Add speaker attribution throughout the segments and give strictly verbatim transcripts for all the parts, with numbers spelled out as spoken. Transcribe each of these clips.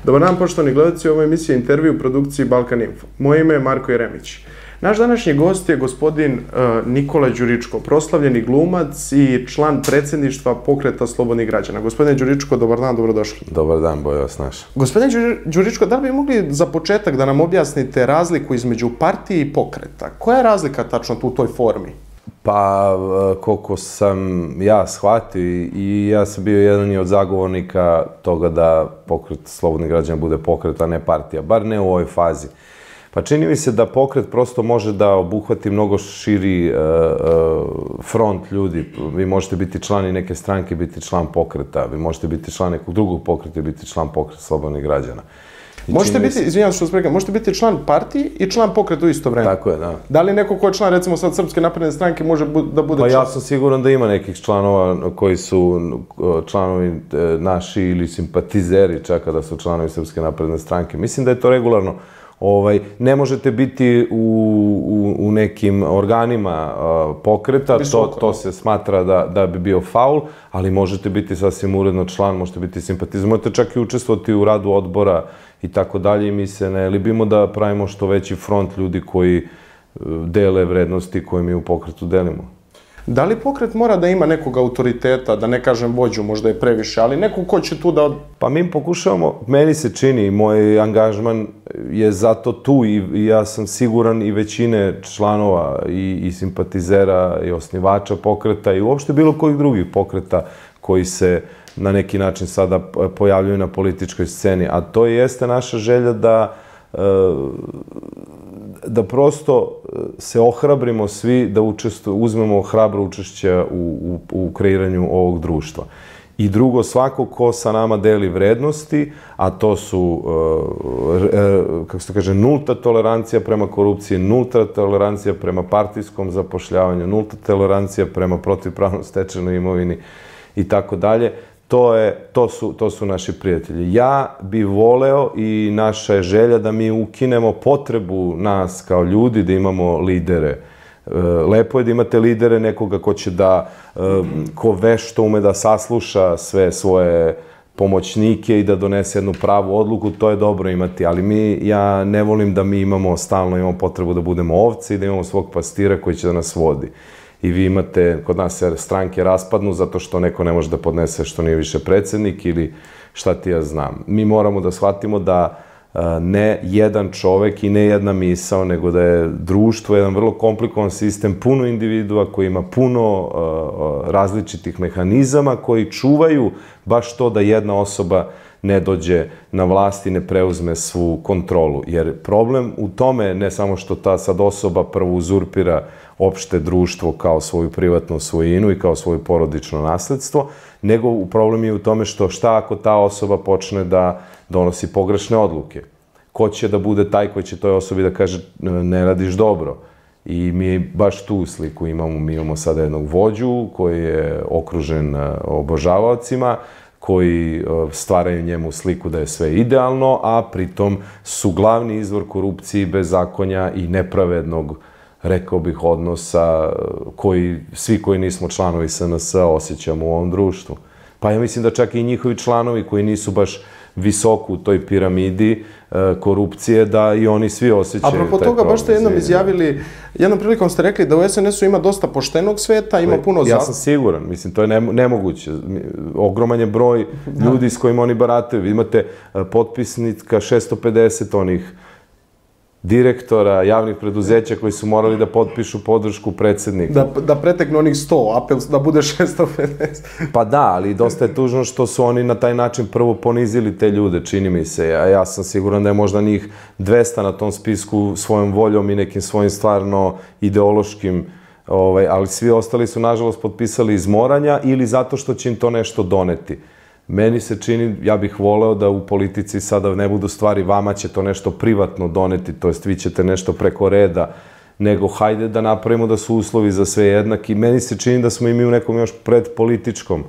Speaker 1: Dobar dan, poštovani gledalci, ovo je emisija Intervju u produkciji Balkan Info. Moje ime je Marko Jeremić. Naš današnji gost je gospodin uh, Nikola Đuričko, proslavljeni glumac i član predsjedništva Pokreta slobodnih građana. Gospodine Đuričko, dobar dan, dobrodošli.
Speaker 2: Dobar dan, bolje vas našao.
Speaker 1: Gospodine Đuričko, da li bi mogli za početak da nam objasnite razliku između partije i pokreta? Koja je razlika tačno tu u toj formi?
Speaker 2: Pa, koliko sam ja shvatio i ja sam bio jedan od zagovornika toga da Pokret slobodnih građana bude pokret, a ne partija, bar ne u ovoj fazi. Pa čini mi se da pokret prosto može da obuhvati mnogo širi front ljudi. Vi možete biti člani neke stranke, biti član pokreta, vi možete biti član nekog drugog pokreta i biti član Pokreta slobodnih građana.
Speaker 1: Možete biti, izvinjavam se što sprega, možete biti član partije i član pokreta u isto vreme.
Speaker 2: Tako je, da.
Speaker 1: Da li neko ko je član, recimo sad Srpske napredne stranke, može da bude član?
Speaker 2: Pa ja sam siguran da ima nekih članova koji su članovi naši ili simpatizeri, čak da su članovi Srpske napredne stranke. Mislim da je to regularno. Ne možete biti u nekim organima pokreta, to se smatra da bi bio faul, ali možete biti sasvim uredno član, možete biti simpatizer, možete čak i učestvovati u radu odbora i tako dalje i mi se ne libimo da pravimo što veći front ljudi koji dele vrednosti koje mi u pokretu delimo.
Speaker 1: Da li pokret mora da ima nekog autoriteta, da ne kažem vođu, možda je previše, ali neko ko će tu da...
Speaker 2: Pa mi pokušavamo, meni se čini, moj angažman je zato tu i ja sam siguran i većine članova i simpatizera i osnivača pokreta i uopšte bilo kojih drugih pokreta koji se na neki način sada pojavljuju na političkoj sceni, a to jeste naša želja da da prosto se ohrabrimo svi da uzmemo hrabro učešće u kreiranju ovog društva. I drugo, svako ko sa nama deli vrednosti, a to su, kako se to kaže, nulta tolerancija prema korupciji, nulta tolerancija prema partijskom zapošljavanju, nulta tolerancija prema protivpravno stečenoj imovini i tako dalje, to su naši prijatelji. Ja bih voleo i naša je želja da mi ukinemo potrebu nas kao ljudi da imamo lidere. Lepo je da imate lidere, nekoga ko će da, ko vešto ume da sasluša sve svoje pomoćnike i da donese jednu pravu odluku, to je dobro imati, ali mi, ja ne volim da mi imamo, stalno imamo potrebu da budemo ovce i da imamo svog pastira koji će da nas vodi. I vi imate, kod nas se stranke raspadnu zato što neko ne može da podnese što nije više predsjednik ili šta ti ja znam. Mi moramo da shvatimo da ne jedan čovek i ne jedna misao, nego da je društvo jedan vrlo komplikovan sistem, puno individua koji ima puno različitih mehanizama koji čuvaju baš to da jedna osoba ne dođe na vlast i ne preuzme svu kontrolu. Jer problem u tome ne samo što ta sad osoba prvo uzurpira opšte društvo kao svoju privatnu svojinu i kao svoje porodično nasledstvo, nego problem je u tome što šta ako ta osoba počne da donosi pogrešne odluke. Ko će da bude taj koji će toj osobi da kaže ne radiš dobro. I mi baš tu sliku imamo. Mi imamo sada jednog vođu koji je okružen obožavaocima, koji stvaraju njemu sliku da je sve idealno, a pritom su glavni izvor korupcije, bezakonja i nepravednog, rekao bih, odnosa koji svi koji nismo članovi S N S-a osjećamo u ovom društvu. Pa ja mislim da čak i njihovi članovi koji nisu baš visoko u toj piramidi korupcije, da i oni svi osjećaju taj problem.
Speaker 1: Apropo toga, baš ste jednom izjavili, jednom prilikom ste rekli da u S N S-u ima dosta poštenog sveta, ima puno...
Speaker 2: Ja sam siguran, mislim, to je nemoguće. Ogroman je broj ljudi s kojima oni barataju. Vi imate potpisnika šesto pedeset onih direktora javnih preduzeća koji su morali da potpišu podršku predsjedniku.
Speaker 1: Da preteknu onih sto, apel da bude šesto pedeset.
Speaker 2: Pa da, ali dosta je tužno što su oni na taj način prvo ponizili te ljude, čini mi se. A ja sam siguran da je možda njih dvesta na tom spisku svojom voljom i nekim svojim stvarno ideološkim, ali svi ostali su nažalost potpisali iz moranja ili zato što će im to nešto doneti. Meni se čini, ja bih voleo da u politici sada ne budu stvari vama će to nešto privatno doneti, to jest vi ćete nešto preko reda, nego hajde da napravimo da su uslovi za sve jednaki. Meni se čini da smo i mi u nekom još predpolitičkom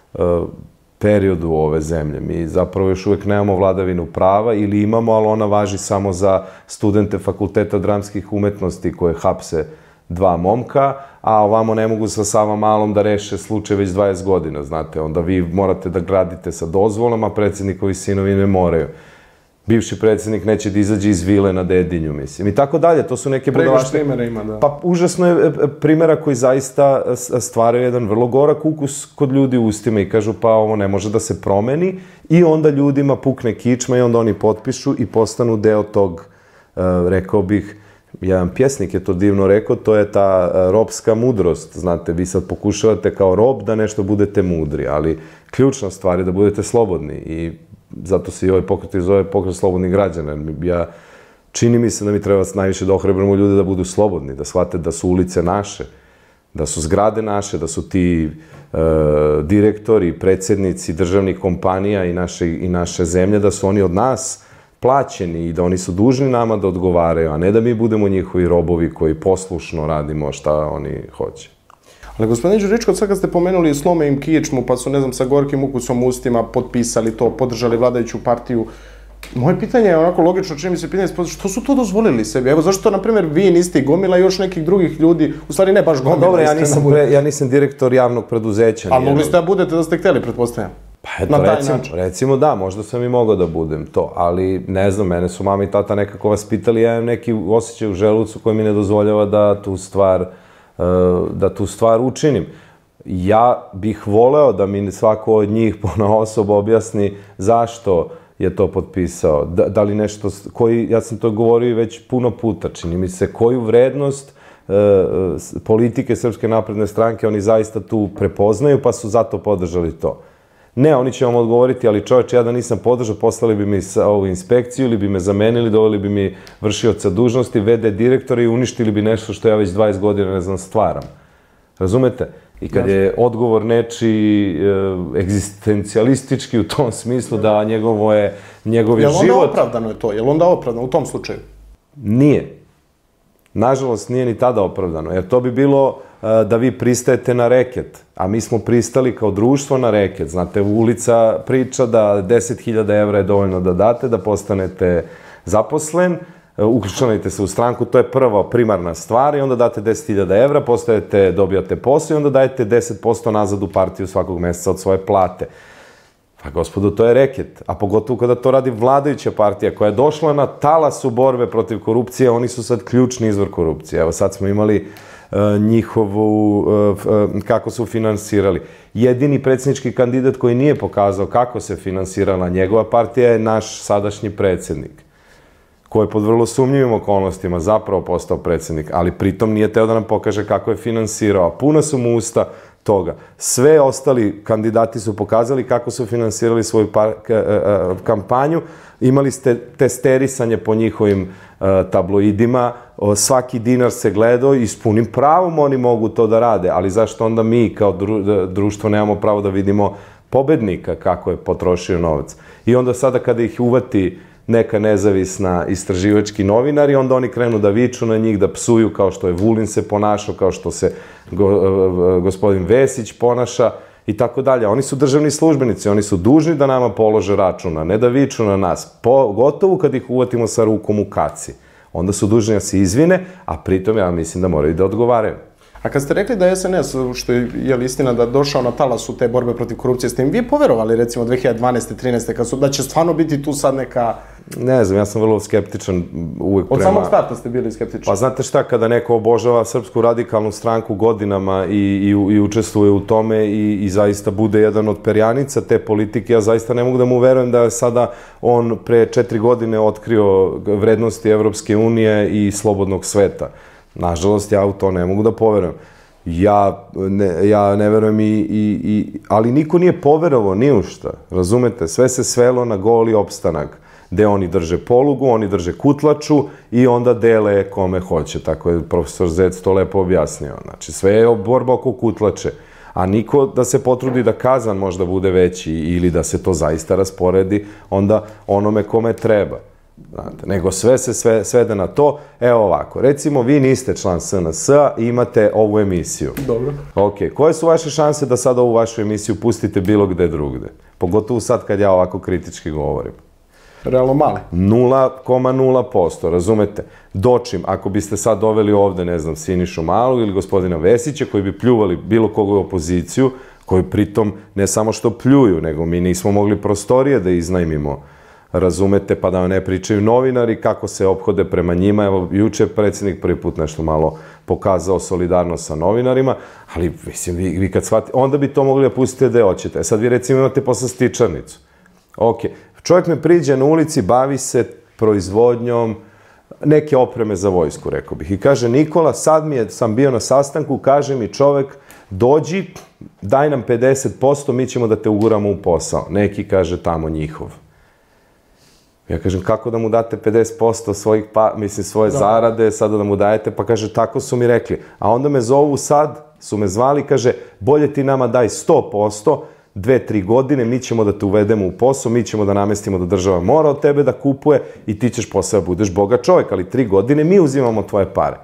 Speaker 2: periodu ove zemlje. Mi zapravo još uvek nemamo vladavinu prava ili imamo, ali ona važi samo za studente Fakulteta dramskih umetnosti koje hapse dva momka, a ovamo ne mogu sa Savamalom da reše slučaj već dvadeset godina, znate, onda vi morate da gradite sa dozvolom, a predsjednikovi sinovi ne moraju. bivši predsjednik neće da izađe iz vile na Dedinju, mislim. I tako dalje, to su neke budalaštine.
Speaker 1: Previše primjera ima, da.
Speaker 2: Pa užasno je primjera koji zaista stvaraju jedan vrlo gorak ukus kod ljudi u ustima i kažu pa ovo ne može da se promeni i onda ljudima pukne kičma i onda oni potpišu i postanu deo tog, rekao bih, jedan pjesnik je to divno rekao, to je ta robska mudrost. Znate, vi sad pokušavate kao rob da nešto budete mudri, ali ključna stvar je da budete slobodni i zato se i ovaj pokret zove pokret slobodnih građana. Ja, čini mi se da mi treba najviše da ohrabrimo ljude da budu slobodni, da shvate da su ulice naše, da su zgrade naše, da su ti e, direktori, predsjednici državnih kompanija i naše, i naše zemlje, da su oni od nas plaćeni i da oni su dužni nama da odgovaraju, a ne da mi budemo njihovi robovi koji poslušno radimo šta oni hoće.
Speaker 1: Ali gospodin Đuričko, sad kad ste pomenuli slome im kičmu, pa su, ne znam, sa gorkim ukusom u ustima potpisali to, podržali vladajuću partiju, moje pitanje je onako logično, čini mi se pitanje, što su to dozvolili sebi? Evo, zašto, na primjer, vi niste gomila i još nekih drugih ljudi, u stvari ne baš gomila.
Speaker 2: Dobro, ja nisam, pre, ja nisam direktor javnog preduzeća.
Speaker 1: Ali mogli ste da budete da ste htjeli, pretpostavljam.
Speaker 2: Pa eto, recimo, recimo da, možda sam i mogao da budem to, ali ne znam, mene su mama i tata nekako vaspitali, ja imam neki osjećaj u želucu koji mi ne dozvoljava da tu stvar, da tu stvar učinim. Ja bih voleo da mi svako od njih ponaosob objasni zašto je to potpisao, da, da li nešto, koji, ja sam to govorio već puno puta, čini mi se, koju vrednost e, politike Srpske napredne stranke oni zaista tu prepoznaju, pa su zato podržali to. Ne, oni će vam odgovoriti, ali čovječe, ja da nisam podržao, poslali bi mi ovu inspekciju ili bi me zamenili, doveli bi mi vršioca dužnosti, ve de direktora i uništili bi nešto što ja već dvadeset godina, ne znam, stvaram. Razumete? I kad je odgovor nečiji egzistencijalistički u tom smislu da njegovo je, njegov je život...
Speaker 1: Je li onda opravdano je to? Je li onda opravdano u tom slučaju?
Speaker 2: Nije. Nažalost, nije ni tada opravdano, jer to bi bilo da vi pristajete na reket, a mi smo pristali kao društvo na reket. Znate, ulica priča da deset hiljada evra je dovoljno da date, da postanete zaposlen, uključujete se u stranku, to je prva primarna stvar i onda date deset hiljada evra, postajete, dobijate posao i onda dajete deset posto nazad u partiju svakog mjeseca od svoje plate. Pa gospodo, to je reket, a pogotovo kada to radi vladajuća partija koja je došla na talasu borbe protiv korupcije, oni su sad ključni izvor korupcije. Evo sad smo imali njihovu, kako su finansirali. Jedini predsjednički kandidat koji nije pokazao kako se finansirala njegova partija je naš sadašnji predsjednik, koji je pod vrlo sumnjivim okolnostima zapravo postao predsjednik, ali pritom nije teo da nam pokaže kako je finansirao, a puna su mu usta toga. Sve ostali kandidati su pokazali kako su finansirali svoju kampanju, imali ste testerisanje po njihovim tabloidima, svaki dinar se gledao i s punim pravom oni mogu to da rade, ali zašto onda mi kao društvo nemamo pravo da vidimo pobednika kako je potrošio novac? I onda sada kada ih uvati neka nezavisna istraživački novinari, onda oni krenu da viču na njih, da psuju kao što je Vulin se ponašao, kao što se gospodin Vesić ponaša i tako dalje. Oni su državni službenici, oni su dužni da nama polože računa, ne da viču na nas. Pogotovo kad ih uvatimo sa rukom u kaci. Onda su dužni da se izvine, a pritom ja mislim da moraju da odgovaraju.
Speaker 1: A kad ste rekli da je es en es, što je li istina da došao na talasu te borbe protiv korupcije, ste im vi poverovali recimo dve hiljade dvanaeste trinaeste kad su, da će stvarno biti tu sad neka...
Speaker 2: Ne znam, ja sam vrlo skeptičan uvijek prema...
Speaker 1: Od samog starta ste bili skeptični.
Speaker 2: Pa znate šta, kada neko obožava Srpsku radikalnu stranku godinama i, i, i učestvuje u tome i, i zaista bude jedan od perjanica te politike, ja zaista ne mogu da mu verujem da je sada on pre četiri godine otkrio vrednosti Evropske unije i slobodnog sveta. Nažalost, ja u to ne mogu da poverujem. Ja ne, ja ne verujem i, i, i... Ali niko nije poverovao ni u šta, razumete? Sve se svelo na goli opstanak, gde oni drže polugu, oni drže kutlaču i onda dele kome hoće. Tako je profesor Zec to lepo objasnio. Znači, sve je borba oko kutlače. A niko da se potrudi da kazan možda bude veći ili da se to zaista rasporedi onda onome kome treba. Znate, nego sve se sve, svede na to. Evo ovako, recimo vi niste član es en es-a i imate ovu emisiju.
Speaker 1: Dobro.
Speaker 2: Ok, koje su vaše šanse da sad ovu vašu emisiju pustite bilo gde drugde? Pogotovo sad kad ja ovako kritički govorim.
Speaker 1: Realno male.
Speaker 2: nula zarez nula posto, razumete? Dočim, ako biste sad doveli ovde, ne znam, Sinišu Malog ili gospodina Vesića, koji bi pljuvali bilo koga u opoziciju, koji pritom ne samo što pljuju, nego mi nismo mogli prostorije da iznajmimo razumete, pa da ne pričaju novinari kako se ophode prema njima. Evo, juče je predsjednik prvi put nešto malo pokazao solidarnost sa novinarima, ali mislim, vi, vi kad shvatite, onda bi to mogli da pustite da hoćete. E sad vi recimo imate posle stičarnicu. Ok, čovjek me priđe na ulici, bavi se proizvodnjom neke opreme za vojsku, rekao bih. I kaže, Nikola, sad mi je, sam bio na sastanku, kaže mi čovjek, dođi, daj nam pedeset posto, mi ćemo da te uguramo u posao. Neki kaže tamo njihov. Ja kažem, kako da mu date pedeset posto svojih, pa, mislim, svoje da. zarade, sada da mu dajete, pa kaže, tako su mi rekli. A onda me zovu sad, su me zvali, kaže, bolje ti nama daj sto posto, dve, tri godine, mi ćemo da te uvedemo u posao, mi ćemo da namestimo da država mora od tebe da kupuje i ti ćeš posao da budeš bogat čovjek, ali tri godine mi uzimamo tvoje pare.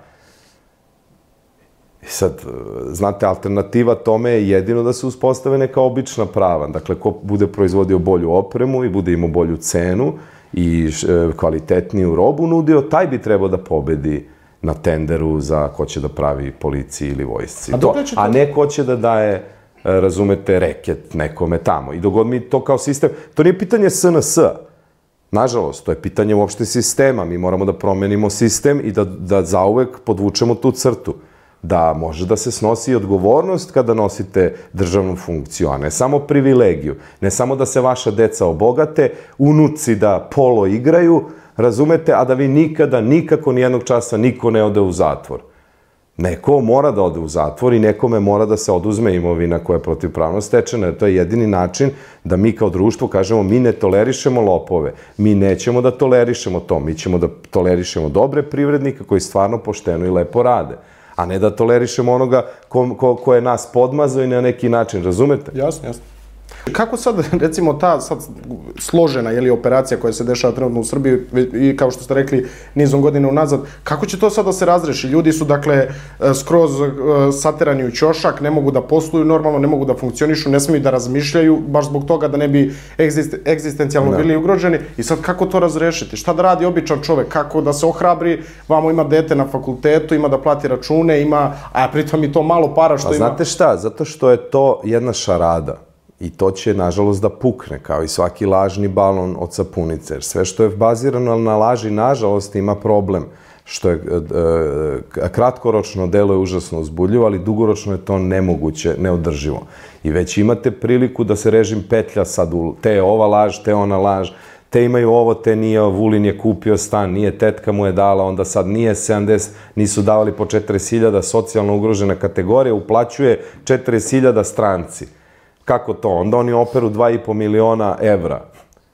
Speaker 2: I sad, znate, alternativa tome je jedino da se uspostave neka obična prava. Dakle, ko bude proizvodio bolju opremu i bude imao bolju cenu i kvalitetniju robu nudio, taj bi trebao da pobedi na tenderu za ko će da pravi policiji ili vojsci. A, to, a ne ko će da daje, razumete, reket nekome tamo. I dogod mi to kao sistem, to nije pitanje S N S-a. Nažalost, to je pitanje uopšte sistema. Mi moramo da promenimo sistem i da, da zauvek podvučemo tu crtu. Da može da se snosi odgovornost kada nosite državnu funkciju, a ne samo privilegiju. Ne samo da se vaša deca obogate, unuci da polo igraju, razumete, a da vi nikada, nikako nijednog časa niko ne ode u zatvor. Neko mora da ode u zatvor i nekome mora da se oduzme imovina koja je protivpravno stečena. To je jedini način da mi kao društvo kažemo mi ne tolerišemo lopove, mi nećemo da tolerišemo to, mi ćemo da tolerišemo dobre privrednike koji stvarno pošteno i lepo rade, a ne da tolerišemo onoga ko, ko, ko je nas podmazao i na neki način, razumete?
Speaker 1: Jasno, jasno. Kako sad, recimo, ta sad složena je li operacija koja se dešava trenutno u Srbiji i kao što ste rekli nizom godina unazad, kako će to sad da se razreši? Ljudi su, dakle, skroz saterani u ćošak, ne mogu da posluju normalno, ne mogu da funkcionišu, ne smiju da razmišljaju, baš zbog toga da ne bi egzist, egzistencijalno bili ugroženi. I sad kako to razrešiti? Šta da radi običan čovek? Kako da se ohrabri? Vamo ima dete na fakultetu, ima da plati račune, ima, a pritom i to malo para što
Speaker 2: a
Speaker 1: ima.
Speaker 2: Znate šta? Zato što je to jedna šarada. I to će, nažalost, da pukne, kao i svaki lažni balon od sapunice. Jer sve što je bazirano na laži, nažalost, ima problem. Što je e, kratkoročno delo je užasno uzbudljivo, ali dugoročno je to nemoguće, neodrživo. I već imate priliku da se režim petlja sad u te je ova laž, te ona laž, te imaju ovo, te nije, Vulin je kupio stan, nije, tetka mu je dala, onda sad nije sedamdeset, nisu davali po četrdeset hiljada, socijalno ugrožena kategorija, uplaćuje četrdeset hiljada stranci. Kako to? Onda oni operu dva i po miliona evra.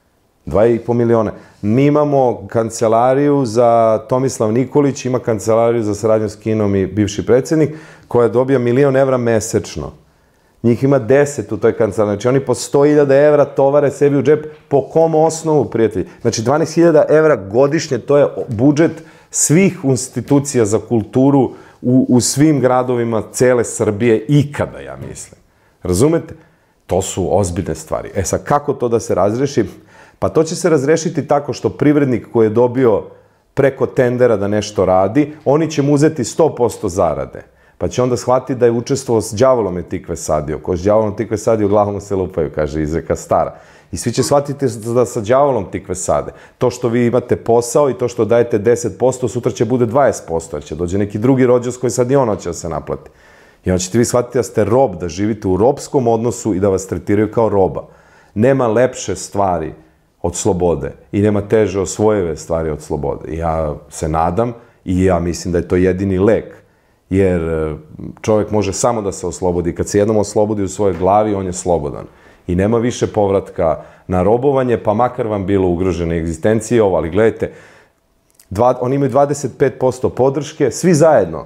Speaker 2: Dva i po miliona. Mi imamo kancelariju za Tomislav Nikolić, ima kancelariju za saradnju s Kinom i bivši predsjednik, koja dobija milion evra mesečno. Njih ima deset u toj kancelariji. Znači oni po sto hiljada evra tovare sebi u džep. Po kom osnovu, prijatelji? Znači dvanaest hiljada evra godišnje, to je budžet svih institucija za kulturu u, u svim gradovima cele Srbije ikada, ja mislim. Razumete? To su ozbiljne stvari. E sad, kako to da se razreši? Pa to će se razrešiti tako što privrednik koji je dobio preko tendera da nešto radi, oni će mu uzeti sto posto zarade. Pa će onda shvatiti da je učestvovao s đavolom je tikve sadio. Ko s đavolom tikve sadio, glavom se lupaju, kaže izreka stara. I svi će shvatiti da sa đavolom tikve sade. To što vi imate posao i to što dajete deset posto, sutra će bude dvadeset posto, jer će dođe neki drugi rođos koji sad i on hoće da se naplati. I onda ćete vi shvatiti da ste rob, da živite u robskom odnosu i da vas tretiraju kao roba. Nema lepše stvari od slobode i nema teže osvojive stvari od slobode. Ja se nadam i ja mislim da je to jedini lek, jer čovjek može samo da se oslobodi. Kad se jednom oslobodi u svojoj glavi, on je slobodan. I nema više povratka na robovanje, pa makar vam bilo ugrožene egzistencije ovo. Ali gledajte, dva, oni imaju dvadeset pet posto podrške, svi zajedno.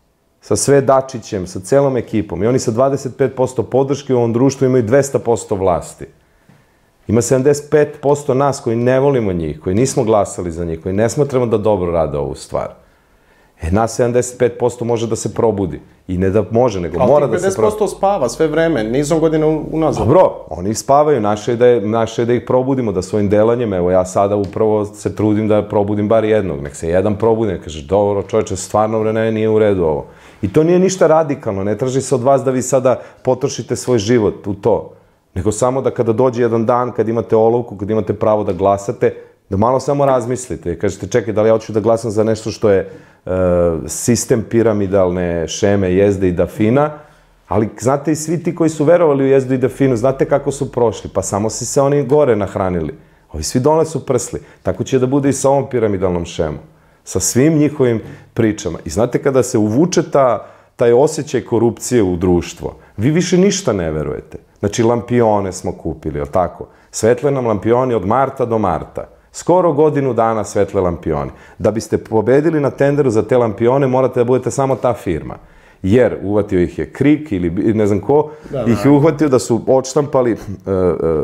Speaker 2: Sa sve Dačićem, sa celom ekipom. I oni sa dvadeset pet posto podrške u ovom društvu imaju dvesta posto vlasti. Ima sedamdeset pet posto nas koji ne volimo njih, koji nismo glasali za njih, koji ne smatramo da dobro rade ovu stvar. E, nas sedamdeset pet posto može da se probudi. I ne da može, nego mora da se probudi. Ali pedeset posto
Speaker 1: spava sve vreme, nizom godina unazad.
Speaker 2: Dobro, oni spavaju, naše je da, je, naše je da ih probudimo, da svojim delanjem, evo ja sada upravo se trudim da probudim bar jednog, nek se jedan probudi, nek kažeš, dobro čovječe, stvarno vreme nije u redu ovo. I to nije ništa radikalno, ne traži se od vas da vi sada potrošite svoj život u to. nego samo da kada dođe jedan dan, kad imate olovku, kad imate pravo da glasate, da malo samo razmislite i kažete, čekaj, da li ja hoću da glasam za nešto što je uh, sistem piramidalne šeme Jezde i Dafina, ali znate i svi ti koji su verovali u Jezdu i Dafinu, znate kako su prošli, pa samo si se oni gore nahranili. Ovi svi dole su prsli. Tako će da bude i sa ovom piramidalnom šemom. Sa svim njihovim pričama. I znate, kada se uvuče ta, taj osjećaj korupcije u društvo, vi više ništa ne verujete. Znači, lampione smo kupili, jel tako? Svetle nam lampioni od marta do marta. Skoro godinu dana svetle lampioni. Da biste pobedili na tenderu za te lampione, morate da budete samo ta firma. Jer uvatio ih je Krik ili ne znam ko, da, da. ih je uhvatio da su odštampali uh, uh,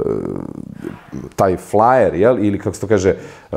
Speaker 2: taj flyer, jel, ili kako se to kaže, uh,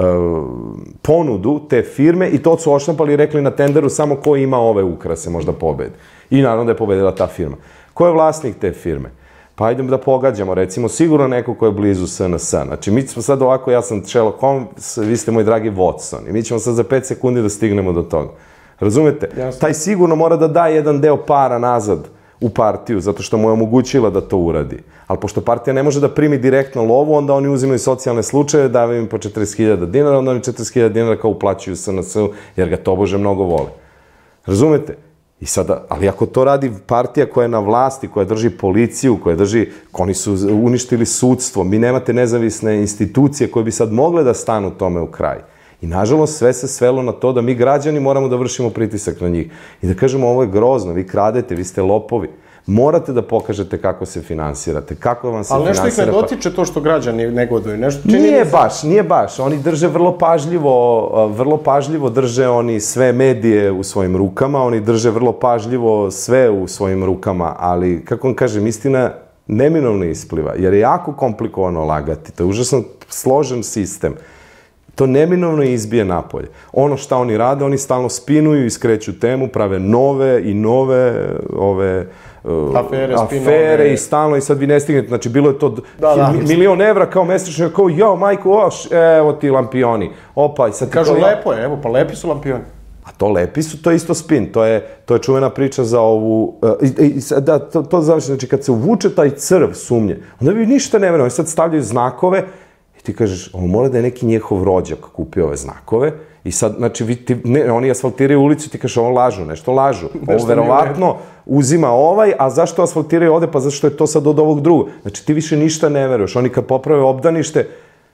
Speaker 2: ponudu te firme i to su odštampali i rekli na tenderu samo ko ima ove ukrase možda pobedi. I naravno da je pobedila ta firma. Ko je vlasnik te firme? Pa idemo da pogađamo, recimo, sigurno neko ko je blizu S N S. Znači, mi smo sad ovako, ja sam Sherlock Holmes, vi ste moj dragi Watson i mi ćemo sad za pet sekundi da stignemo do toga. Razumete? Jasno. Taj sigurno mora da da jedan deo para nazad u partiju, zato što mu je omogućila da to uradi. Ali pošto partija ne može da primi direktno lovu, onda oni uzimaju socijalne slučaje, davaju im po četrdeset hiljada dinara, onda oni četrdeset hiljada dinara kao uplaćuju S N S-u, jer ga tobože mnogo vole. Razumete? I sada, ali ako to radi partija koja je na vlasti, koja drži policiju, koja drži, oni su uništili sudstvo, mi nemate nezavisne institucije koje bi sad mogle da stanu tome u kraj. I nažalost sve se svelo na to da mi građani moramo da vršimo pritisak na njih. I da kažemo, ovo je grozno, vi kradete, vi ste lopovi. Morate da pokažete kako se finansirate, kako vam se finansira.
Speaker 1: Ali nešto ih ne dotiče to što građani negoduju, nešto čini...
Speaker 2: Nije baš, nije baš. Oni drže vrlo pažljivo, vrlo pažljivo drže oni sve medije u svojim rukama, oni drže vrlo pažljivo sve u svojim rukama, ali, kako vam kažem, istina neminovno ispliva, jer je jako komplikovano lagati. To je užasno složen sistem. To neminovno izbije napolje. Ono šta oni rade, oni stalno spinuju, iskreću temu, prave nove i nove ove uh,
Speaker 1: afere,
Speaker 2: afere i stalno, i sad vi ne stignete. Znači, bilo je to da, da. milion evra kao mesečno, kao, jao, majko, oš, evo ti lampioni. Opa, i sad
Speaker 1: kažu, to, lepo je, evo, pa lepi su lampioni.
Speaker 2: A to lepi su, to je isto spin. To je, to je čuvena priča za ovu... Uh, i, i, da, to, to završi. Znači, kad se uvuče taj crv sumnje, onda vi ništa ne verujete. Oni sad stavljaju znakove. Ti kažeš, ovo mora da je neki njihov rođak kupio ove znakove i sad, znači, vi, ti, ne, oni asfaltiraju ulicu i ti kažeš, ovo lažu, nešto lažu. Ovo verovatno uzima ovaj, a zašto asfaltiraju ovde? Pa zašto je to sad od ovog drugog? Znači, ti više ništa ne veruješ. Oni kad poprave obdanište,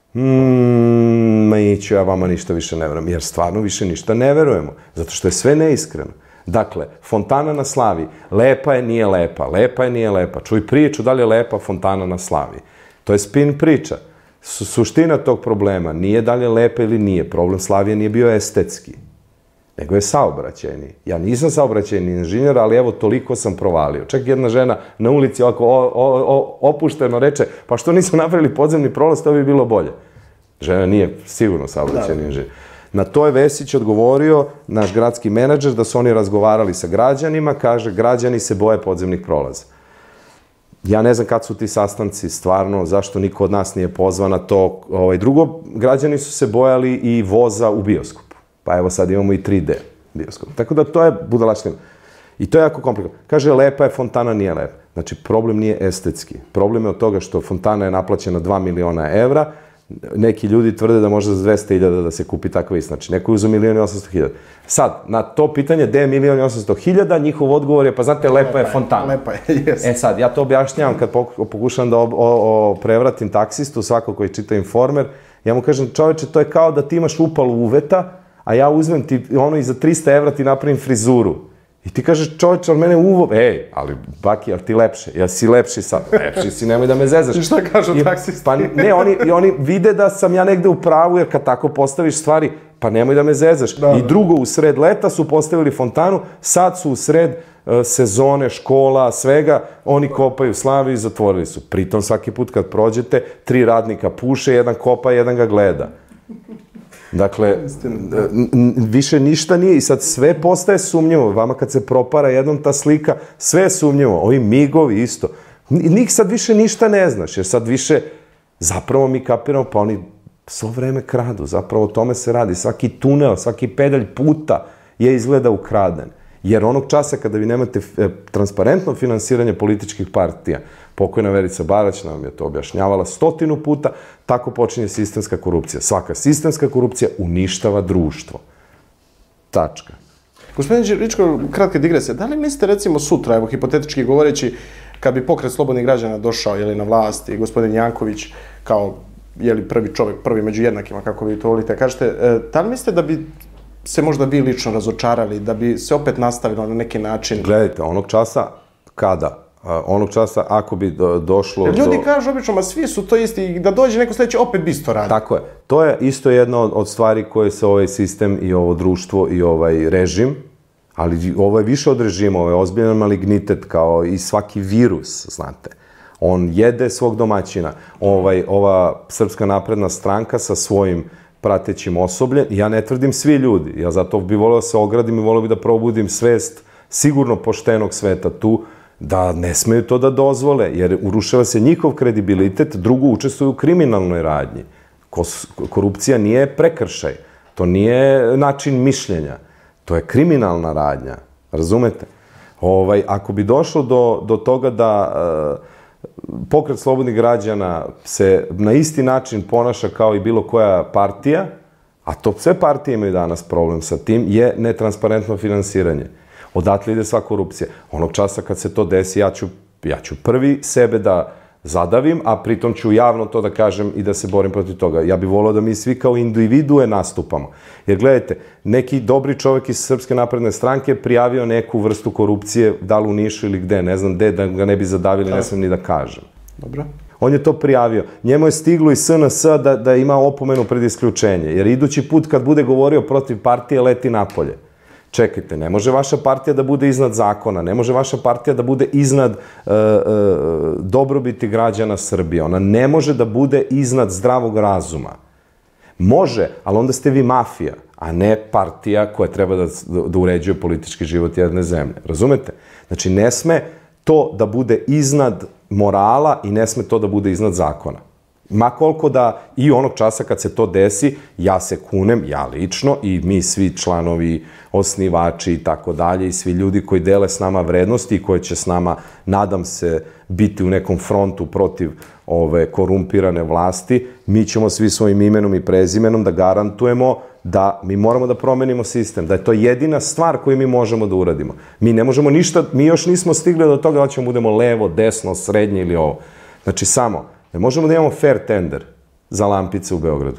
Speaker 2: mmm, ma iću, ja vama ništa više ne verujem, jer stvarno više ništa ne verujemo, zato što je sve neiskreno. Dakle, fontana na Slaviji, lepa je, nije lepa, lepa je, nije lepa. Čuj priču, da li je lepa fontana na Slaviji. To je spin priča. Suština tog problema nije da li je lepa ili nije. Problem Slavije nije bio estetski, nego je saobraćajni. Ja nisam saobraćajni inženjer, ali evo, toliko sam provalio. Čak jedna žena na ulici ovako o, o, o, opušteno reče, pa što nisu napravili podzemni prolaz, to bi bilo bolje. Žena nije sigurno saobraćajni inženjer. Na to je Vesić odgovorio, naš gradski menadžer, da su oni razgovarali sa građanima, kaže, građani se boje podzemnih prolaza. Ja ne znam kad su ti sastanci, stvarno, zašto niko od nas nije pozvan na to. Ovaj, drugo, građani su se bojali i voza u bioskopu. Pa evo sad imamo i tri D bioskop. Tako da to je budalaština. I to je jako komplikovano. Kaže, lepa je fontana, nije lepa. Znači, problem nije estetski. Problem je od toga što fontana je naplaćena dva miliona evra, neki ljudi tvrde da može za dvesta hiljada da se kupi takva isto. Znači, neko je uzeo milion i osamsto hiljada. Sad, na to pitanje, gde je milion i osamsto hiljada, njihov odgovor je, pa znate, lepa je fontana.
Speaker 1: Lepa je, jes.
Speaker 2: E sad, ja to objašnjavam kad pokušam da prevratim taksistu, svako koji čita Informer, ja mu kažem, čoveče, to je kao da ti imaš upalu uveta, a ja uzmem ti, ono, i za trista evra ti napravim frizuru. I ti kažeš, čovječ, ali mene uvo... Ej, ali, baki, ali ti lepše? Ja si lepši sad. Lepši si, nemoj da me zezaš.
Speaker 1: I šta kažu taksisti?
Speaker 2: Pa ne, oni, oni vide da sam ja negde u pravu, jer kad tako postaviš stvari, pa nemoj da me zezaš. Da, I drugo, u sred leta su postavili fontanu, sad su u sred uh, sezone, škola, svega, oni kopaju Slaviju i zatvorili su. Pritom, svaki put kad prođete, tri radnika puše, jedan kopa, jedan ga gleda. Dakle, više ništa nije i sad sve postaje sumnjivo. Vama kad se propara jednom ta slika, sve je sumnjivo. Ovi migovi isto. Nik sad više ništa ne znaš, jer sad više zapravo mi kapiramo, pa oni svo vreme kradu. Zapravo o tome se radi. Svaki tunel, svaki pedalj puta je izgleda ukraden. Jer onog časa kada vi nemate transparentno finansiranje političkih partija, pokojna Verica Barać nam je to objašnjavala stotinu puta, tako počinje sistemska korupcija. Svaka sistemska korupcija uništava društvo. Tačka.
Speaker 1: Gospodin Đuričko, kratka digresija, da li mislite recimo sutra, evo hipotetički govoreći, kad bi pokret slobodnih građana došao jeli, na vlast i gospodin Janković kao jeli, prvi čovjek, prvi među jednakima, kako vi to volite, kažete, da li mislite da bi se možda vi lično razočarali, da bi se opet nastavilo na neki način?
Speaker 2: Gledajte, onog časa kada? Onog časa ako bi do, došlo
Speaker 1: jer ljudi
Speaker 2: do...
Speaker 1: kažu obično, ma svi su to isti i da dođe neko sljedeći opet bi isto radi.
Speaker 2: Tako je. To je isto jedna od, od stvari koje se ovaj sistem i ovo društvo i ovaj režim, ali ovo je više od režima, ovo je ozbiljan malignitet kao i svaki virus, znate. On jede svog domaćina. Ovaj, ova Srpska napredna stranka sa svojim pratećim osobljem, ja ne tvrdim svi ljudi, ja zato bi volio da se ogradim i volio bi da probudim svest sigurno poštenog sveta tu, da ne smeju to da dozvole, jer urušava se njihov kredibilitet, drugo učestvuju u kriminalnoj radnji. Korupcija nije prekršaj, to nije način mišljenja, to je kriminalna radnja, razumete? Ovaj, ako bi došlo do, do toga da e, pokret slobodnih građana se na isti način ponaša kao i bilo koja partija, a to sve partije imaju danas problem sa tim, je netransparentno finansiranje. Odatle ide sva korupcija. Onog časa kad se to desi, ja ću, ja ću prvi sebe da zadavim, a pritom ću javno to da kažem i da se borim protiv toga. Ja bih volio da mi svi kao individue nastupamo. Jer gledajte, neki dobri čovjek iz Srpske napredne stranke prijavio neku vrstu korupcije, da li u Nišu ili gde, ne znam gde, da ga ne bi zadavili, ne smem ni da kažem.
Speaker 1: Dobro.
Speaker 2: On je to prijavio. Njemu je stiglo iz S N S da, da ima opomenu pred isključenje. Jer idući put kad bude govorio protiv partije, leti napolje. Čekajte, ne može vaša partija da bude iznad zakona, ne može vaša partija da bude iznad e, e, dobrobiti građana Srbije. Ona ne može da bude iznad zdravog razuma. Može, ali onda ste vi mafija, a ne partija koja treba da, da uređuje politički život jedne zemlje. Razumete? Znači, ne sme to da bude iznad morala i ne sme to da bude iznad zakona. Ma koliko da i onog časa kad se to desi, ja se kunem, ja lično i mi svi članovi, osnivači i tako dalje i svi ljudi koji dele s nama vrednosti i koji će s nama, nadam se, biti u nekom frontu protiv ove korumpirane vlasti, mi ćemo svi svojim imenom i prezimenom da garantujemo da mi moramo da promenimo sistem, da je to jedina stvar koju mi možemo da uradimo. Mi ne možemo ništa, mi još nismo stigli do toga da ćemo budemo levo, desno, srednje ili ovo. Znači samo, ne možemo da imamo fair tender za lampice u Beogradu.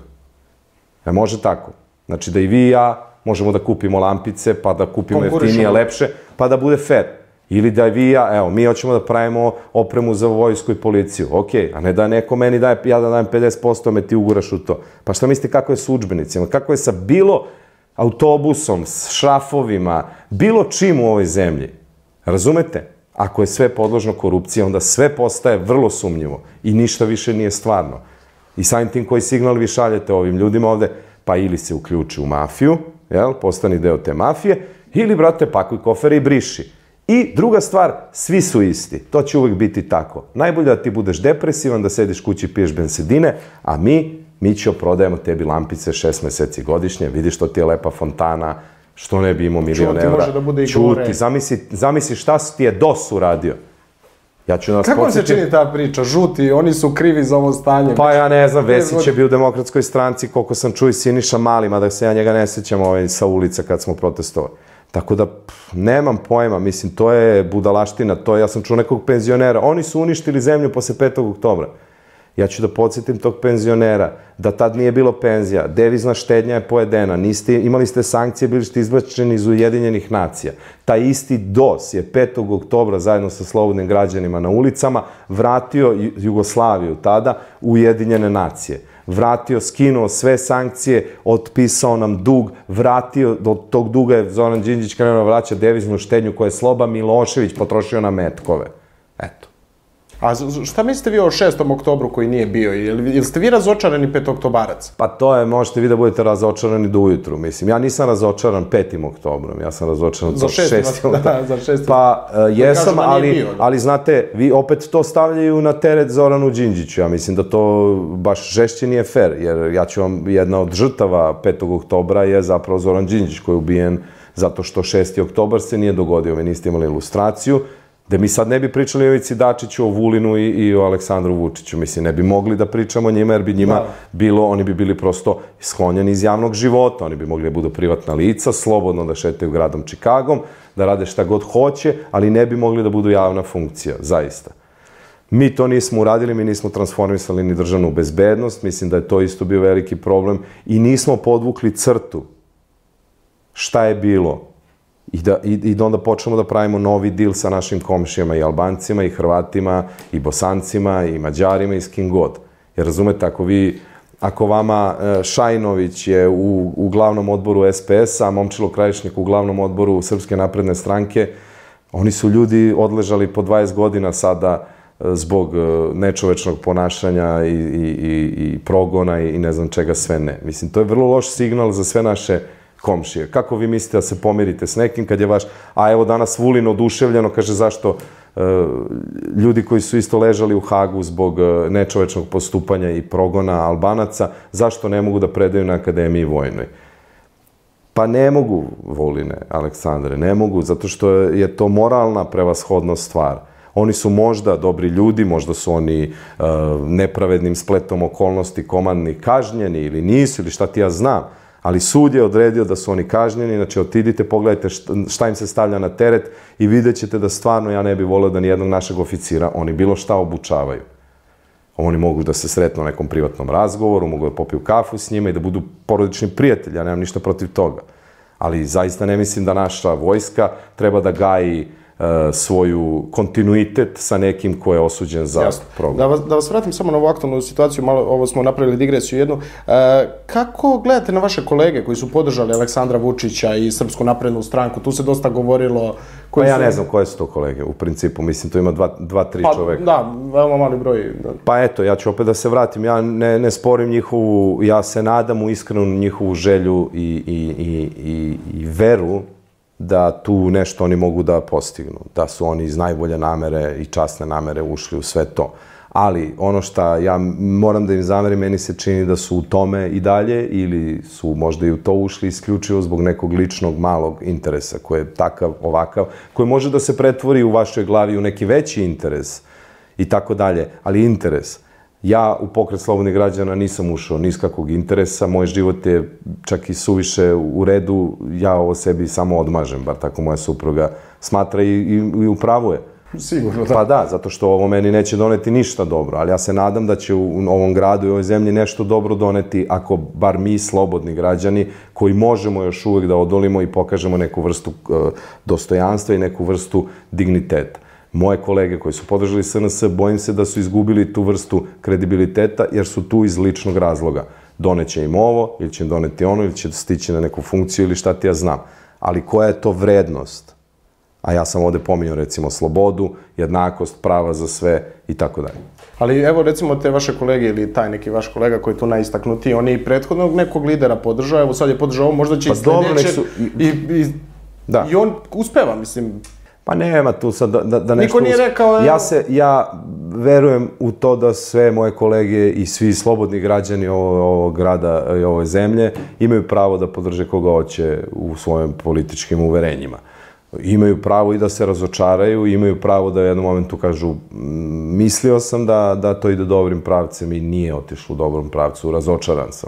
Speaker 2: Ne može tako. Znači da i vi i ja možemo da kupimo lampice, pa da kupimo jeftinije, lepše, pa da bude fair. Ili da vi i ja, evo, mi hoćemo da pravimo opremu za vojsku i policiju. Okej, a ne da neko meni daje, ja da dajem pedeset posto, me ti uguraš u to. Pa šta mislite kako je s udžbenicima? Kako je sa bilo autobusom, s šrafovima, bilo čim u ovoj zemlji? Razumete? Ako je sve podložno korupcije, onda sve postaje vrlo sumnjivo i ništa više nije stvarno. I samim tim koji signal vi šaljete ovim ljudima ovde, pa ili se uključi u mafiju, jel, postani deo te mafije, ili, brate, pakuj kofere i briši. I druga stvar, svi su isti. To će uvek biti tako. Najbolje da ti budeš depresivan, da sediš kući i piješ bensedine, a mi, mi ćemo prodajemo tebi lampice šest meseci godišnje, vidiš što ti je lepa fontana, što ne bi imao milion evra.
Speaker 1: Čuti može da bude i gore.
Speaker 2: Čuti, zamisli, zamisli šta ti je D O S uradio. Ja ću nas
Speaker 1: kako
Speaker 2: podsjetiti...
Speaker 1: se čini ta priča? Žuti, oni su krivi za ovo stanje.
Speaker 2: Pa ja ne znam, Vesić je bio u Demokratskoj stranci, koliko sam čuo i Siniša Mali, mada se ja njega ne sjećam ovaj, sa ulica kad smo protestovali. Tako da, pff, nemam pojma, mislim, to je budalaština, to je, ja sam čuo nekog penzionera, oni su uništili zemlju posle petog oktobra. Ja ću da podsjetim tog penzionera, da tad nije bilo penzija, devizna štednja je pojedena, niste, imali ste sankcije, bili ste izbačeni iz Ujedinjenih nacija. Taj isti D O S je petog oktobra zajedno sa slobodnim građanima na ulicama vratio Jugoslaviju tada u Ujedinjene nacije. Vratio, skinuo sve sankcije, otpisao nam dug, vratio, do tog duga je Zoran Đinđić krenuo vraća deviznu štednju koju je Sloba Milošević potrošio na metkove. Eto.
Speaker 1: A šta mislite vi o šestom oktobru koji nije bio? Ili ste vi razočarani petoktobarac?
Speaker 2: Pa to je, možete vi da budete razočarani do ujutru, mislim. Ja nisam razočaran petim oktobrom, ja sam razočaran za šestim.
Speaker 1: Da, za šestim.
Speaker 2: Pa jesam, ali, ali znate, vi opet to stavljaju na teret Zoranu Đinđiću. Ja mislim da to baš žešće nije fair, jer ja ću vam, jedna od žrtava petog oktobra je zapravo Zoran Đinđić koji je ubijen zato što šesti oktobar se nije dogodio, vi niste imali ilustraciju, da mi sad ne bi pričali o Ivici Dačiću, o Vulinu i, i o Aleksandru Vučiću. Mislim, ne bi mogli da pričamo o njima, jer bi njima bilo, oni bi bili prosto sklonjeni iz javnog života, oni bi mogli da budu privatna lica, slobodno da šetaju gradom Čikagom, da rade šta god hoće, ali ne bi mogli da budu javna funkcija, zaista. Mi to nismo uradili, mi nismo transformisali ni državnu bezbednost, mislim da je to isto bio veliki problem i nismo podvukli crtu šta je bilo. I da, i, i da onda počnemo da pravimo novi dil sa našim komšijama i Albancima i Hrvatima i Bosancima i Mađarima i s kim god. Jer razumete, ako vi, ako vama Šajnović je u, u glavnom odboru S P S-a, a Momčilo Krajišnik u glavnom odboru Srpske napredne stranke, oni su ljudi odležali po dvadeset godina sada zbog nečovečnog ponašanja i, i, i, i progona i, i ne znam čega sve ne. Mislim, to je vrlo loš signal za sve naše komšije. Kako vi mislite da se pomirite s nekim kad je vaš... A evo danas Vulin oduševljeno kaže zašto e, ljudi koji su isto ležali u Hagu zbog e, nečovečnog postupanja i progona Albanaca, zašto ne mogu da predaju na Akademiji vojnoj? Pa ne mogu, Vuline, Aleksandre, ne mogu, zato što je to moralna prevashodna stvar. Oni su možda dobri ljudi, možda su oni e, nepravednim spletom okolnosti komandni kažnjeni ili nisu, ili šta ti ja znam. Ali sud je odredio da su oni kažnjeni, znači otidite, pogledajte šta im se stavlja na teret i vidjet ćete da stvarno ja ne bih volio da nijednog našeg oficira oni bilo šta obučavaju. Oni mogu da se sretnu na nekom privatnom razgovoru, mogu da popiju kafu s njima i da budu porodični prijatelji, ja nemam ništa protiv toga. Ali zaista ne mislim da naša vojska treba da gaji svoju kontinuitet sa nekim ko je osuđen za progon.
Speaker 1: Da vas, da vas vratim samo na ovu aktualnu situaciju, malo ovo smo napravili digresiju jednu. E, kako gledate na vaše kolege koji su podržali Aleksandra Vučića i Srpsku naprednu stranku? Tu se dosta govorilo...
Speaker 2: Pa ja ne znam koje su to kolege, u principu. Mislim, tu ima dva, dva tri
Speaker 1: pa,
Speaker 2: čoveka.
Speaker 1: Da, veoma mali broj. Da.
Speaker 2: Pa eto, ja ću opet da se vratim. Ja ne, ne sporim njihovu, ja se nadam u iskrenu njihovu želju i, i, i, i, i veru da tu nešto oni mogu da postignu, da su oni iz najbolje namere i časne namere ušli u sve to. Ali ono što ja moram da im zamerim, meni se čini da su u tome i dalje ili su možda i u to ušli isključivo zbog nekog ličnog malog interesa koji je takav, ovakav, koji može da se pretvori u vašoj glavi u neki veći interes i tako dalje, ali interes. Ja u Pokret slobodnih građana nisam ušao ni iz kakvog interesa, moj život je čak i suviše u redu, ja ovo sebi samo odmažem, bar tako moja supruga smatra i, i, i upravo je.
Speaker 1: Sigurno, da.
Speaker 2: Pa da, zato što ovo meni neće doneti ništa dobro, ali ja se nadam da će u ovom gradu i ovoj zemlji nešto dobro doneti ako bar mi, slobodni građani, koji možemo još uvek da odolimo i pokažemo neku vrstu uh, dostojanstva i neku vrstu digniteta. Moje kolege koji su podržali S N S, bojim se da su izgubili tu vrstu kredibiliteta jer su tu iz ličnog razloga. Doneće im ovo, ili će im doneti ono, ili će stići na neku funkciju, ili šta ti ja znam. Ali koja je to vrednost? A ja sam ovde pominjao recimo slobodu, jednakost, prava za sve i tako dalje.
Speaker 1: Ali evo recimo te vaše kolege ili taj neki vaš kolega koji je tu najistaknutiji, on je i prethodnog nekog lidera podržao, evo sad je podržao ovo, možda će pa i sljedeće su... i, i, da. I on uspeva, mislim...
Speaker 2: Pa nema tu sad da, da, da nešto...
Speaker 1: Niko nije rekao...
Speaker 2: Ja, se, ja verujem u to da sve moje kolege i svi slobodni građani ovog, ovog grada i ove zemlje imaju pravo da podrže koga hoće u svojim političkim uverenjima. Imaju pravo i da se razočaraju, imaju pravo da u jednom momentu kažu mislio sam da, da to ide dobrim pravcem i nije otišlo u dobrom pravcu, razočaran sam.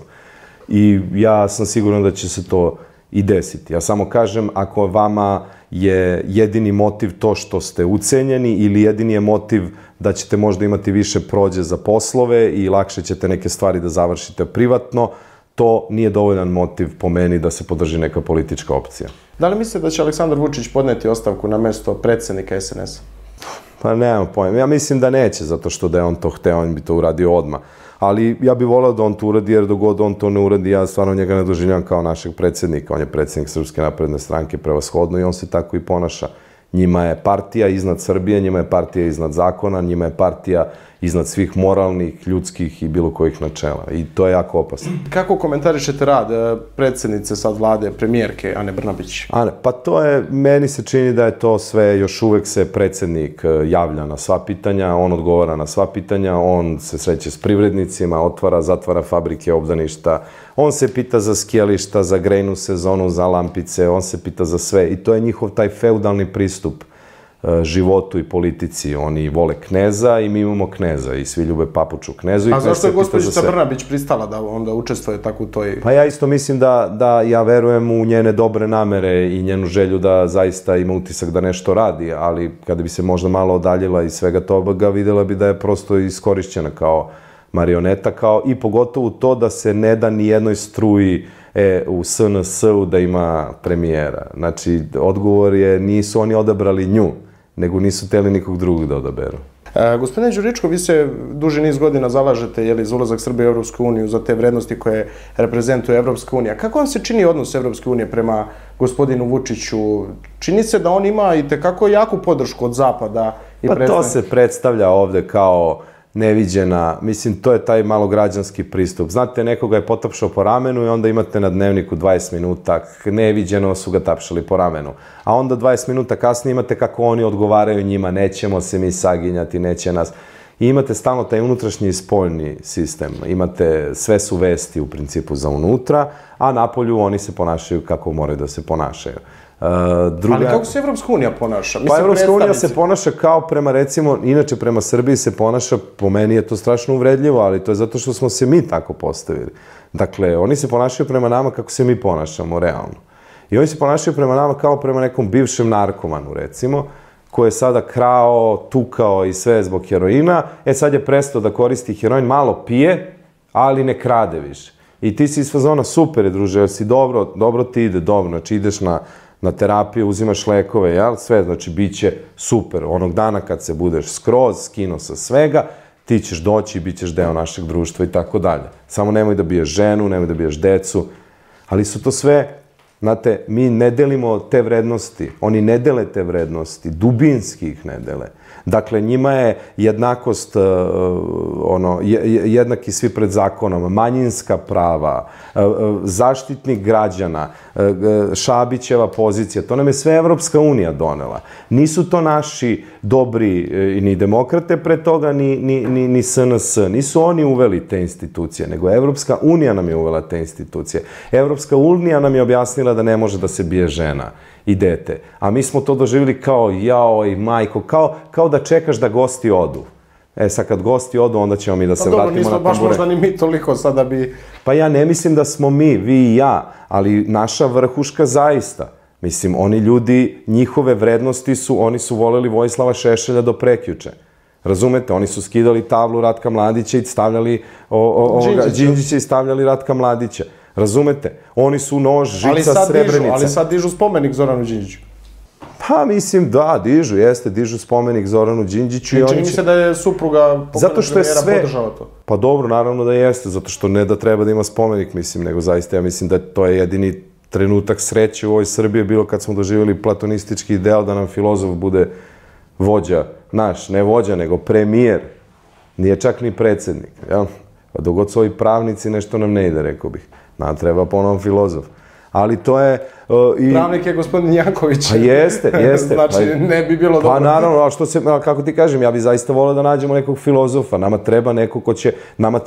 Speaker 2: I ja sam siguran da će se to i desiti. Ja samo kažem, ako vama je jedini motiv to što ste ucenjeni ili jedini je motiv da ćete možda imati više prođe za poslove i lakše ćete neke stvari da završite privatno, to nije dovoljan motiv po meni da se podrži neka politička opcija.
Speaker 1: Da li mislite da će Aleksandar Vučić podneti ostavku na mesto predsjednika S N S-a?
Speaker 2: Pa nemam pojma. Ja mislim da neće, zato što da je on to hteo, on bi to uradio odmah. Ali ja bih volao da on to uradi, jer dok god on to ne uradi, ja stvarno njega ne doživljam kao našeg predsjednika. On je predsjednik Srpske napredne stranke prevashodno i on se tako i ponaša. Njima je partija iznad Srbije, njima je partija iznad zakona, njima je partija iznad svih moralnih, ljudskih i bilo kojih načela. I to je jako opasno.
Speaker 1: Kako komentarišete rad predsjednice sad vlade, premijerke Ane Brnabić?
Speaker 2: Ane, pa to je, meni se čini da je to sve, još uvek se predsjednik javlja na sva pitanja, on odgovara na sva pitanja, on se sreće s privrednicima, otvara, zatvara fabrike, obdaništa, On se pita za skijališta, za grejnu sezonu, za lampice, on se pita za sve i to je njihov taj feudalni pristup životu i politici. Oni vole kneza i mi imamo kneza i svi ljube papuču knezu.
Speaker 1: A zašto je gospođica Brnabić pristala da onda učestvuje tako u toj...
Speaker 2: Pa ja isto mislim da ja verujem u njene dobre namere i njenu želju da zaista ima utisak da nešto radi, ali kada bi se možda malo odaljila iz svega toga, videla bi da je prosto iskorišćena kao marioneta, kao i pogotovo to da se ne da ni jednoj struji u S N S-u da ima premijera. Znači, odgovor je nisu oni odabrali nju, nego nisu hteli nikog drugog da odaberu.
Speaker 1: Gospodine Đuričko, vi se duži niz godina zalažete za ulazak Srbije u Evropsku uniju, za te vrednosti koje reprezentuje Evropska unija. Kako vam se čini odnos Evropske unije prema gospodinu Vučiću? Čini se da on ima i tekako jaku podršku od Zapada.
Speaker 2: Pa to se predstavlja ovde kao neviđena, mislim, to je taj malograđanski pristup. Znate, nekoga je potapšao po ramenu i onda imate na Dnevniku dvadeset minuta, neviđeno su ga tapšali po ramenu. A onda dvadeset minuta kasnije imate kako oni odgovaraju njima, nećemo se mi saginjati, neće nas. I imate stalno taj unutrašnji i spoljni sistem. Imate, sve su vesti u principu za unutra, a napolju oni se ponašaju kako moraju da se ponašaju.
Speaker 1: Ali kako se Evropska unija ponaša?
Speaker 2: Pa Evropska unija se ponaša kao prema, recimo, inače prema Srbiji se ponaša, po meni je to strašno uvredljivo, ali to je zato što smo se mi tako postavili. Dakle, oni se ponašaju prema nama kako se mi ponašamo, realno. I oni se ponašaju prema nama kao prema nekom bivšem narkomanu, recimo, koji je sada krao, tukao i sve zbog heroina, e sad je prestao da koristi heroin, malo pije, ali ne krade više. I ti si iz fazona, super je, druže, jer si dobro, dobro ti ide, dobro, znači ideš na na terapiju, uzimaš lekove, jel? Sve, znači, bit će super. Onog dana kad se budeš skroz, skino sa svega, ti ćeš doći i bit ćeš deo našeg društva i tako dalje. Samo nemoj da biješ ženu, nemoj da biješ decu. Ali su to sve, znate, mi ne delimo te vrednosti. Oni ne dele te vrednosti, dubinski ih ne dele. Dakle, njima je jednakost, ono, jednaki svi pred zakonom, manjinska prava, zaštitnik građana, Šabićeva pozicija, to nam je sve Evropska unija donela. Nisu to naši dobri ni demokrate pre toga, ni S N S. Nisu oni uveli te institucije, nego Evropska unija nam je uvela te institucije. Evropska unija nam je objasnila da ne može da se bije žena i dete. A mi smo to doživjeli kao jaoj, majko, kao da čekaš da gosti odu. E, sad kad gosti odu, onda ćemo mi da se vratimo na tambure.
Speaker 1: Pa dobro, nismo baš možda ni mi toliko sada bi...
Speaker 2: Pa ja ne mislim da smo mi, vi i ja, ali naša vrhuška zaista. Mislim, oni ljudi, njihove vrednosti su, oni su voleli Vojislava Šešelja do prekjuče. Razumete? Oni su skidali tablu Ratka Mladića i stavljali Đinđića i stavljali Ratka Mladića. Razumete? Oni su nož, žica, Srebrenica.
Speaker 1: Ali sad dižu spomenik Zoranu Đinđiću.
Speaker 2: Pa mislim, da, dižu, jeste, dižu spomenik Zoranu Đinđiću.
Speaker 1: I čini mi se da je supruga pokojnog premijera podržava to.
Speaker 2: Pa dobro, naravno da jeste, zato što ne da treba da ima spomenik, mislim, nego zaista ja mislim da to je jedini trenutak sreće u ovoj Srbiji bilo kad smo doživjeli platonistički ideal da nam filozof bude vođa naš, ne vođa, nego premijer. Nije čak ni predsjednik, jel? Pa dogod su ovi pravnici, nešto nam ne ide, rekao bih. Nam treba ponovom filozof. Ali to je...
Speaker 1: Pravnik je gospodin Janković.
Speaker 2: Pa jeste, jeste.
Speaker 1: Znači, ne bi bilo dobro.
Speaker 2: Pa naravno, a što se, kako ti kažem, ja bi zaista volio da nađemo nekog filozofa. Nama treba neko ko će...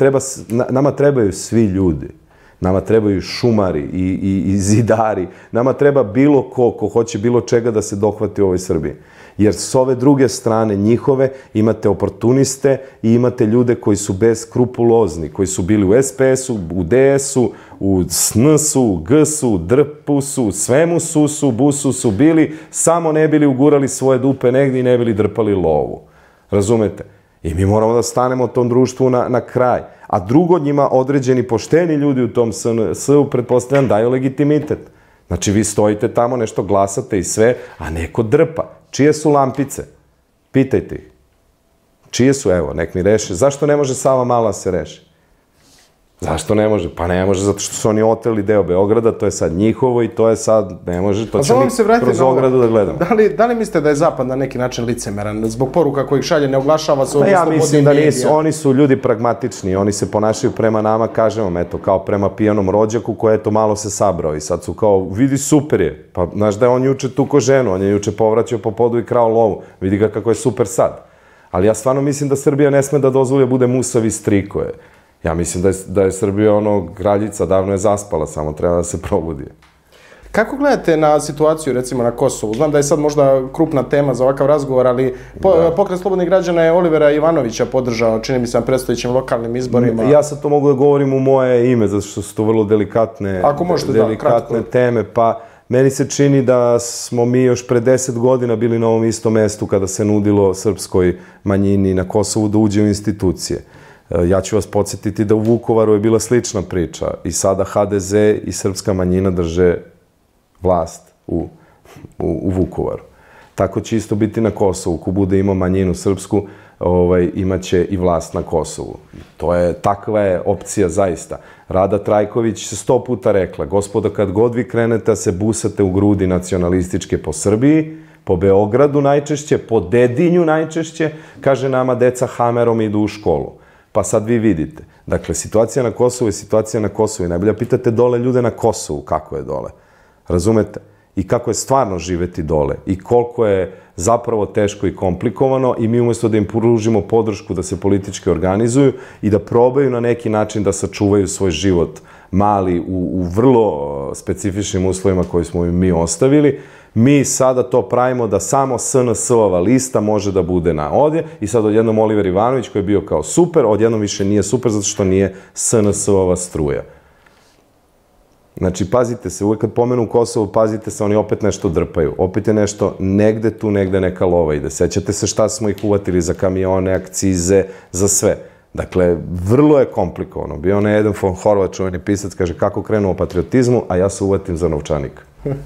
Speaker 2: Nama trebaju svi ljudi. Nama trebaju šumari i zidari. Nama treba bilo ko, ko hoće bilo čega da se dohvati u ovoj Srbiji. Jer s ove druge strane njihove imate oportuniste i imate ljude koji su beskrupulozni, koji su bili u S P S-u, u D S-u, u S N S-u, u G S-u, u D R P U-su, svemu S-u, B U-su su bili, samo ne bili ugurali svoje dupe negdje i ne bili drpali lovu. Razumete? I mi moramo da stanemo tom društvu na kraj. A drugo, njima određeni pošteni ljudi u tom S N S-u, pretpostavljam, daju legitimitet. Znači, vi stojite tamo, nešto glasate i sve, a neko drpa. Čije su lampice? Pitajte ih. Čije su, evo, nek mi reše. Zašto ne može Sava Mala se reši? Zašto ne može? Pa ne može, zato što su oni oteli deo Beograda, to je sad njihovo i to je sad, ne može, to će mi kroz ogradu da gledamo.
Speaker 1: Da li mislite da je Zapad na neki način licemeran? Zbog poruka kojih šalje, ne oglašava se ovdje slobodni medija?
Speaker 2: Ja mislim da nisu, oni su ljudi pragmatični, oni se ponašaju prema nama, kažemo, eto, kao prema pijanom rođaku koji eto malo se sabrao i sad su kao, vidi super je, pa znaš da je on juče tuko ženu, on je juče povraćao po podu i krao lovu, vidi ga kako je super sad. Ali ja stvarno mislim da Srbija ne sme da dozvoli da bude musavi strikoje. Ja mislim da je, da je Srbija ono kraljica, davno je zaspala, samo treba da se probudi.
Speaker 1: Kako gledate na situaciju, recimo, na Kosovu? Znam da je sad možda krupna tema za ovakav razgovor, ali po, da. Pokret slobodnih građana je Olivera Ivanovića podržao, čini mi se, na predstojećim lokalnim izborima.
Speaker 2: Ja sad to mogu da govorim u moje ime, zato što su to vrlo delikatne,
Speaker 1: Ako možete,
Speaker 2: delikatne
Speaker 1: da,
Speaker 2: teme, pa meni se čini da smo mi još pre deset godina bili na ovom istom mestu kada se nudilo srpskoj manjini na Kosovu da uđe u institucije. Ja ću vas podsjetiti da u Vukovaru je bila slična priča i sada ha de ze i srpska manjina drže vlast u, u, u Vukovaru. Tako će isto biti na Kosovu. Ko bude imao manjinu srpsku, ovaj, imaće i vlast na Kosovu. To je, takva je opcija zaista. Rada Trajković se sto puta rekla, gospodo, kad god vi krenete se busate u grudi nacionalističke po Srbiji, po Beogradu najčešće, po Dedinju najčešće, kaže nama deca hamerom idu u školu. Pa sad vi vidite. Dakle, situacija na Kosovu je situacija na Kosovu. I najbolje pitate dole ljude na Kosovu kako je dole. Razumete? I kako je stvarno živeti dole. I koliko je zapravo teško i komplikovano i mi umjesto da im pružimo podršku da se politički organizuju i da probaju na neki način da sačuvaju svoj život mali u, u vrlo specifičnim uslovima koje smo im mi ostavili, mi sada to pravimo da samo es en es ova lista može da bude na ovdje i sad odjednom Oliver Ivanović koji je bio kao super, odjednom više nije super zato što nije es en es ova struja. Znači, pazite se, uvijek kad pomenu Kosovo, pazite se, oni opet nešto drpaju. Opet je nešto, negde tu, negde neka lova ide. Sećate se šta smo ih uvatili za kamione, akcize, za sve. Dakle, vrlo je komplikovano. Bio onaj Eden von Horvat, čuveni pisac, kaže kako krenuo o patriotizmu, a ja se uvatim za novčanik.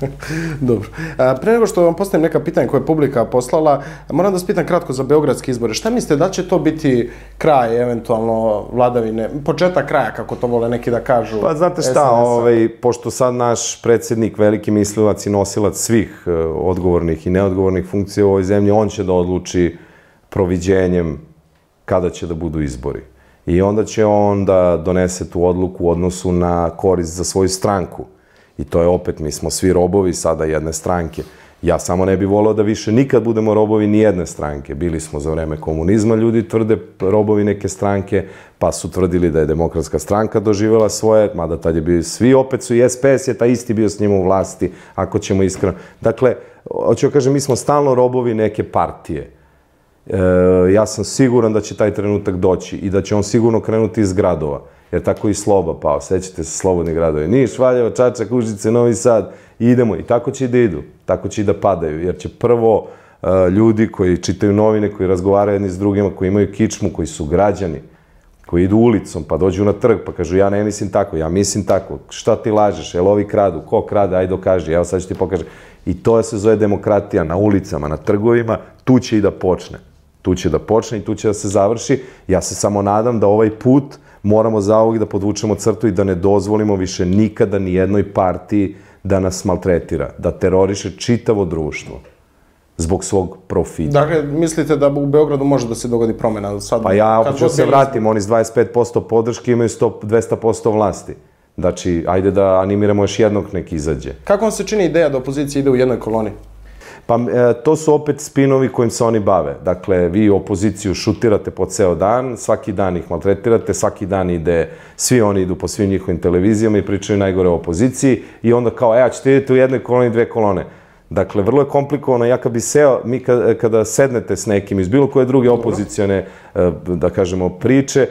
Speaker 1: Dobro. Pre nego što vam postavim neka pitanja koje je publika poslala, moram da vas pitam kratko za beogradske izbore. Šta mislite, da će to biti kraj, eventualno, vladavine, početak kraja, kako to vole neki da kažu?
Speaker 2: Pa znate šta, ovaj, pošto sad naš predsjednik, veliki mislilac i nosilac svih odgovornih i neodgovornih funkcija u ovoj zemlji, on će da odluči proviđenjem kada će da budu izbori. I onda će on da donese tu odluku u odnosu na korist za svoju stranku. I to je opet, mi smo svi robovi sada jedne stranke. Ja samo ne bih volao da više nikad budemo robovi ni jedne stranke. Bili smo za vreme komunizma, ljudi tvrde robovi neke stranke, pa su tvrdili da je Demokratska stranka doživjela svoje, mada tad je bio svi, opet su i es pe es je taj isti bio s njima u vlasti, ako ćemo iskreno. Dakle, hoću da kažem, mi smo stalno robovi neke partije. E, ja sam siguran da će taj trenutak doći i da će on sigurno krenuti iz gradova. Jer tako i Sloba pao, sećate se slobodni gradovi, Niš, Valjevo, Čačak, Užice, Novi Sad, i idemo. I tako će i da idu, tako će i da padaju, jer će prvo uh, ljudi koji čitaju novine, koji razgovaraju jedni s drugima, koji imaju kičmu, koji su građani, koji idu ulicom, pa dođu na trg, pa kažu ja ne mislim tako, ja mislim tako, šta ti lažeš, jel ovi kradu, ko krade, ajde dokaži, evo sad ću ti pokažem. I to se zove demokratija na ulicama, na trgovima, tu će i da počne. Tu će da počne i tu će da se završi. Ja se samo nadam da ovaj put moramo zauvijek da podvučemo crtu i da ne dozvolimo više nikada ni jednoj partiji da nas maltretira, da teroriše čitavo društvo zbog svog profita.
Speaker 1: Dakle, mislite da u Beogradu može da se dogodi promjena? Sad,
Speaker 2: pa ja opet ću se vratim, oni s dvadeset pet posto podrške imaju sto, dvesta posto vlasti. Znači, ajde da animiramo još jednog nek izađe.
Speaker 1: Kako vam se čini ideja da opozicija ide u jednoj koloni?
Speaker 2: Pa e, to su opet spinovi kojim se oni bave. Dakle, vi opoziciju šutirate po ceo dan, svaki dan ih maltretirate, svaki dan ide, svi oni idu po svim njihovim televizijama i pričaju najgore o opoziciji i onda kao, e, a ćete idete u jednoj koloni, dve kolone. Dakle, vrlo je komplikovano. Ja kad bi seo, mi kada, kada sednete s nekim iz bilo koje druge opozicione, da kažemo, priče,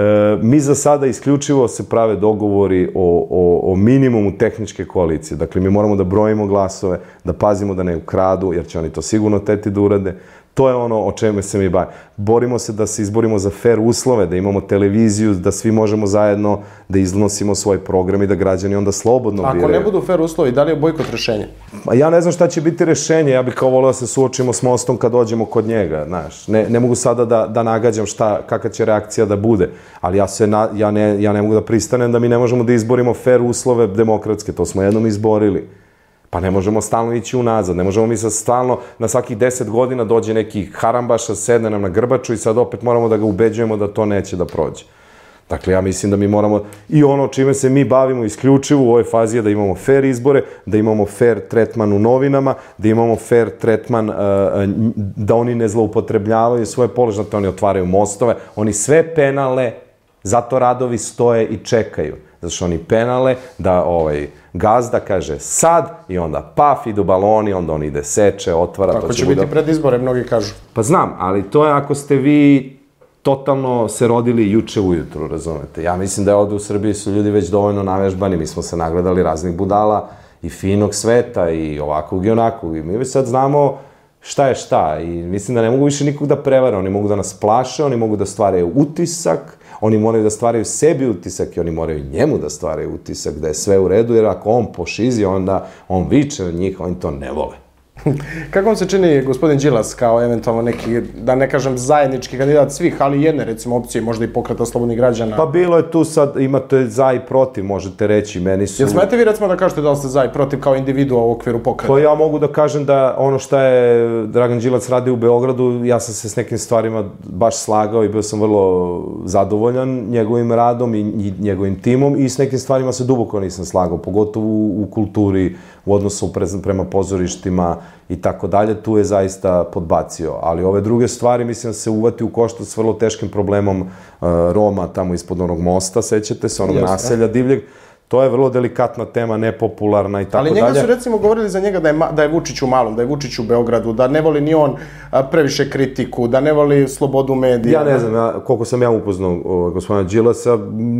Speaker 2: mi za sada isključivo se prave dogovori o, o, o minimumu tehničke koalicije. Dakle, mi moramo da brojimo glasove, da pazimo da ne ukradu, jer će oni to sigurno teti da urade. To je ono o čemu se mi bavimo. Borimo se da se izborimo za fair uslove, da imamo televiziju, da svi možemo zajedno da iznosimo svoj program i da građani onda slobodno biraju.
Speaker 1: Ako ne budu fair uslovi, da li je bojkot rešenje?
Speaker 2: Ja ne znam šta će biti rešenje. Ja bih kao volio da se suočimo s Mostom kad dođemo kod njega. Znaš. Ne, ne mogu sada da, da nagađam šta, kakva će reakcija da bude. Ali ja, se na, ja, ne, ja ne mogu da pristanem da mi ne možemo da izborimo fair uslove demokratske. To smo jednom izborili. Pa ne možemo stalno ići unazad, ne možemo mi sad stalno, na svakih deset godina dođe neki harambaša, sedne nam na grbaču i sad opet moramo da ga ubeđujemo da to neće da prođe. Dakle, ja mislim da mi moramo, i ono čime se mi bavimo isključivo u ovoj fazi je da imamo fair izbore, da imamo fair tretman u novinama, da imamo fair tretman, da oni ne zloupotrebljavaju svoje položaje, oni otvaraju mostove, oni sve penale Zato radovi stoje i čekaju. Zato što oni penale da ovaj gazda kaže sad i onda paf, idu baloni, onda on ide seče, otvara.
Speaker 1: Tako će biti pred izbore, mnogi kažu.
Speaker 2: Pa znam, ali to je ako ste vi totalno se rodili juče ujutru, razumete. Ja mislim da je ovde u Srbiji su ljudi već dovoljno navežbani, mi smo se nagledali raznih budala i finog sveta i ovakvog i onakvog. I mi već sad znamo šta je šta i mislim da ne mogu više nikog da prevare, oni mogu da nas plaše, oni mogu da stvaraju utisak, oni moraju da stvaraju sebi utisak i oni moraju njemu da stvaraju utisak da je sve u redu, jer ako on pošizi, onda on viče na njih, oni to ne vole.
Speaker 1: Kako vam se čini gospodin Đilas kao eventualno neki, da ne kažem zajednički kandidat svih, ali jedne recimo opcije, možda i Pokreta slobodnih građana?
Speaker 2: Pa bilo je tu sad, imate za i protiv, možete reći, meni su...
Speaker 1: Jel smete vi recimo da kažete da li ste za i protiv kao individua u okviru Pokreta?
Speaker 2: Pa ja mogu da kažem da ono što je Dragan Đilas radio u Beogradu, ja sam se s nekim stvarima baš slagao i bio sam vrlo zadovoljan njegovim radom i njegovim timom i s nekim stvarima se duboko nisam slagao, pogotovo u kulturi, u odnosu prema pozorištima i tako dalje, tu je zaista podbacio. Ali ove druge stvari, mislim da se uvati u koštac s vrlo teškim problemom Roma tamo ispod onog mosta, sećate se, onog naselja divljeg. To je vrlo delikatna tema, nepopularna i tako dalje.
Speaker 1: Ali njega su recimo govorili za njega da je Vučić u malom, da je Vučić u Beogradu, da ne voli ni on previše kritiku, da ne voli slobodu medija.
Speaker 2: Ja ne znam, koliko sam ja upoznao gospodina Đilasa,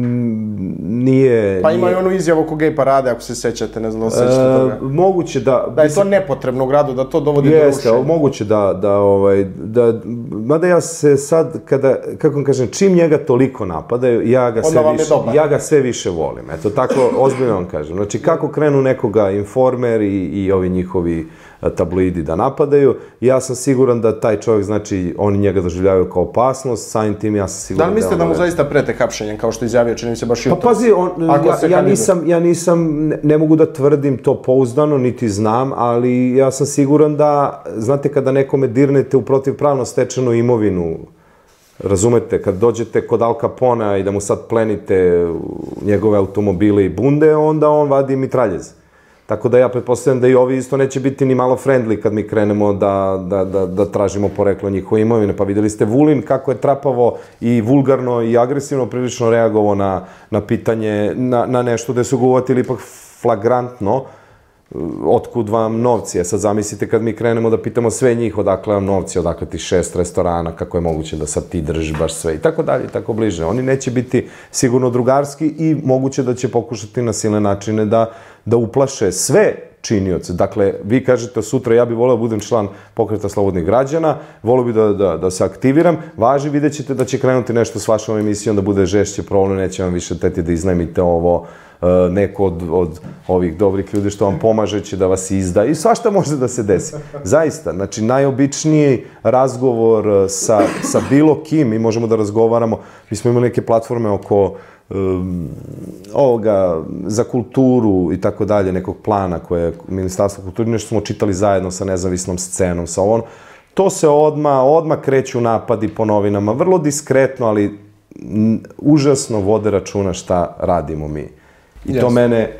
Speaker 2: nije...
Speaker 1: Pa ima i onu izjavu oko gej parade, ako se sećate, ne znam da sećate toga.
Speaker 2: Moguće da...
Speaker 1: Da je to nepotrebno u gradu, da to dovodi do
Speaker 2: rušenja.
Speaker 1: Jeste,
Speaker 2: moguće da, da, ovaj, da... Mada ja se sad, kada, kako vam kažem, čim njega toliko napadaju, ja ga sve više, ja ga sve više volim. Eto, tako ozbiljno vam kažem. Znači, kako krenu nekoga Informer i, i ovi njihovi tabloidi da napadaju, ja sam siguran da taj čovjek, znači, oni njega doživljavaju kao opasnost, samim tim ja sam siguran
Speaker 1: da... Da li mislite da mu zaista prete hapšenjem, kao što izjavio, čini mi se baš jutro?
Speaker 2: Pa pazi, on, ja, ja nisam, ja nisam, ne, ne mogu da tvrdim to pouzdano, niti znam, ali ja sam siguran da, znate, kada nekome dirnete u protivpravno stečenu imovinu, razumete, kad dođete kod Al Capona i da mu sad plenite njegove automobile i bunde, onda on vadi mitraljez. Tako da ja pretpostavljam da i ovi isto neće biti ni malo friendly kad mi krenemo da, da, da, da tražimo poreklo njihove imovine. Pa videli ste Vulin kako je trapavo i vulgarno i agresivno prilično reagovao na, na pitanje, na, na nešto gde su ga uvatili ipak flagrantno, otkud vam novci. Ja sad zamislite kad mi krenemo da pitamo sve njih odakle vam novci, odakle ti šest restorana, kako je moguće da sad ti držiš baš sve i tako dalje, tako bliže. Oni neće biti sigurno drugarski i moguće da će pokušati na silne načine da, da uplaše sve činioce. Dakle, vi kažete sutra ja bih voleo da budem član Pokreta slobodnih građana, voleo bih da, da, da se aktiviram, važi, vidjet ćete da će krenuti nešto s vašom emisijom, da bude žešće problem, neće vam više teti da iznajmite ovo, neko od, od ovih dobrih ljudi što vam pomaže će da vas izda i svašta može da se desi. Zaista, znači najobičniji razgovor sa, sa bilo kim, mi možemo da razgovaramo, mi smo imali neke platforme oko um, ovoga za kulturu i tako dalje, nekog plana koje je Ministarstvo kulture, nešto smo čitali zajedno sa nezavisnom scenom, sa ovom. To se odma, odma kreću napadi po novinama, vrlo diskretno, ali užasno vode računa šta radimo mi. I to mene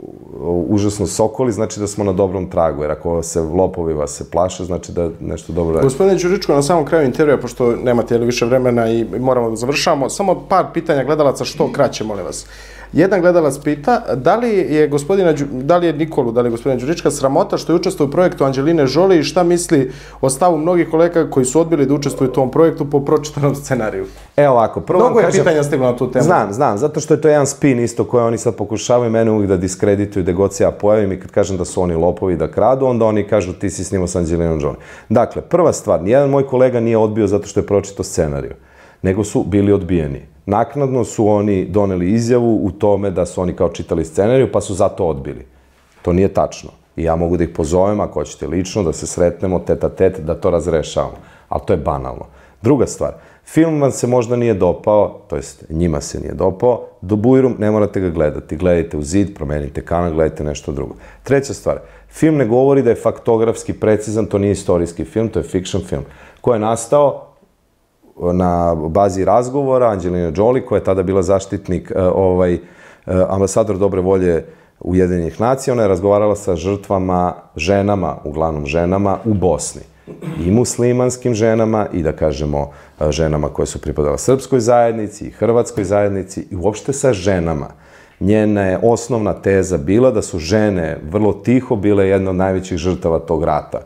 Speaker 2: užasno sokoli, znači da smo na dobrom tragu, jer ako se lopovi vas se plaše, znači da nešto dobro radi.
Speaker 1: Gospodine Đuričko, na samom kraju intervjua, pošto nemate više vremena i moramo da završavamo, samo par pitanja gledalaca, što kraće, molim vas. Jedan gledalac pita, da li je gospodina, da li je Nikolu, da li je gospodina Đurička sramota što je učestvovao u projektu Anđeline Jolie i šta misli o stavu mnogih kolega koji su odbili da učestvuju u tom projektu po pročitanom scenariju?
Speaker 2: Evo ovako, prvo
Speaker 1: vam kažem... Mnogo je pitanja stiglo na tu temu.
Speaker 2: Znam, znam, zato što je to jedan spin isto koje oni sad pokušavaju mene uvijek da diskredituju, da god se ja pojavim i kad kažem da su oni lopovi da kradu, onda oni kažu ti si snimao sa Anđelinom Jolie. Dakle, prva stvar, nijedan moj kolega nije odbio zato što je pročitao scenariju, nego su bili odbijeni. Naknadno su oni doneli izjavu u tome da su oni kao čitali scenariju, pa su zato odbili. To nije tačno. I ja mogu da ih pozovem, ako hoćete lično, da se sretnemo tet a tet, da to razrešavamo. Ali to je banalno. Druga stvar, film vam se možda nije dopao, to jest njima se nije dopao, do Bujrum ne morate ga gledati. Gledajte u zid, promenite kanal, gledajte nešto drugo. Treća stvar, film ne govori da je faktografski precizan, to nije istorijski film, to je fiction film, koji je nastao na bazi razgovora Anđeline Jolie, koja je tada bila zaštitnik, ovaj, ambasador dobre volje Ujedinjenih nacija. Ona je razgovarala sa žrtvama, ženama, uglavnom ženama, u Bosni. i muslimanskim ženama i da kažemo ženama koje su pripadale srpskoj zajednici i hrvatskoj zajednici i uopšte sa ženama. Njena je osnovna teza bila da su žene vrlo tiho bile jedna od najvećih žrtava tog rata.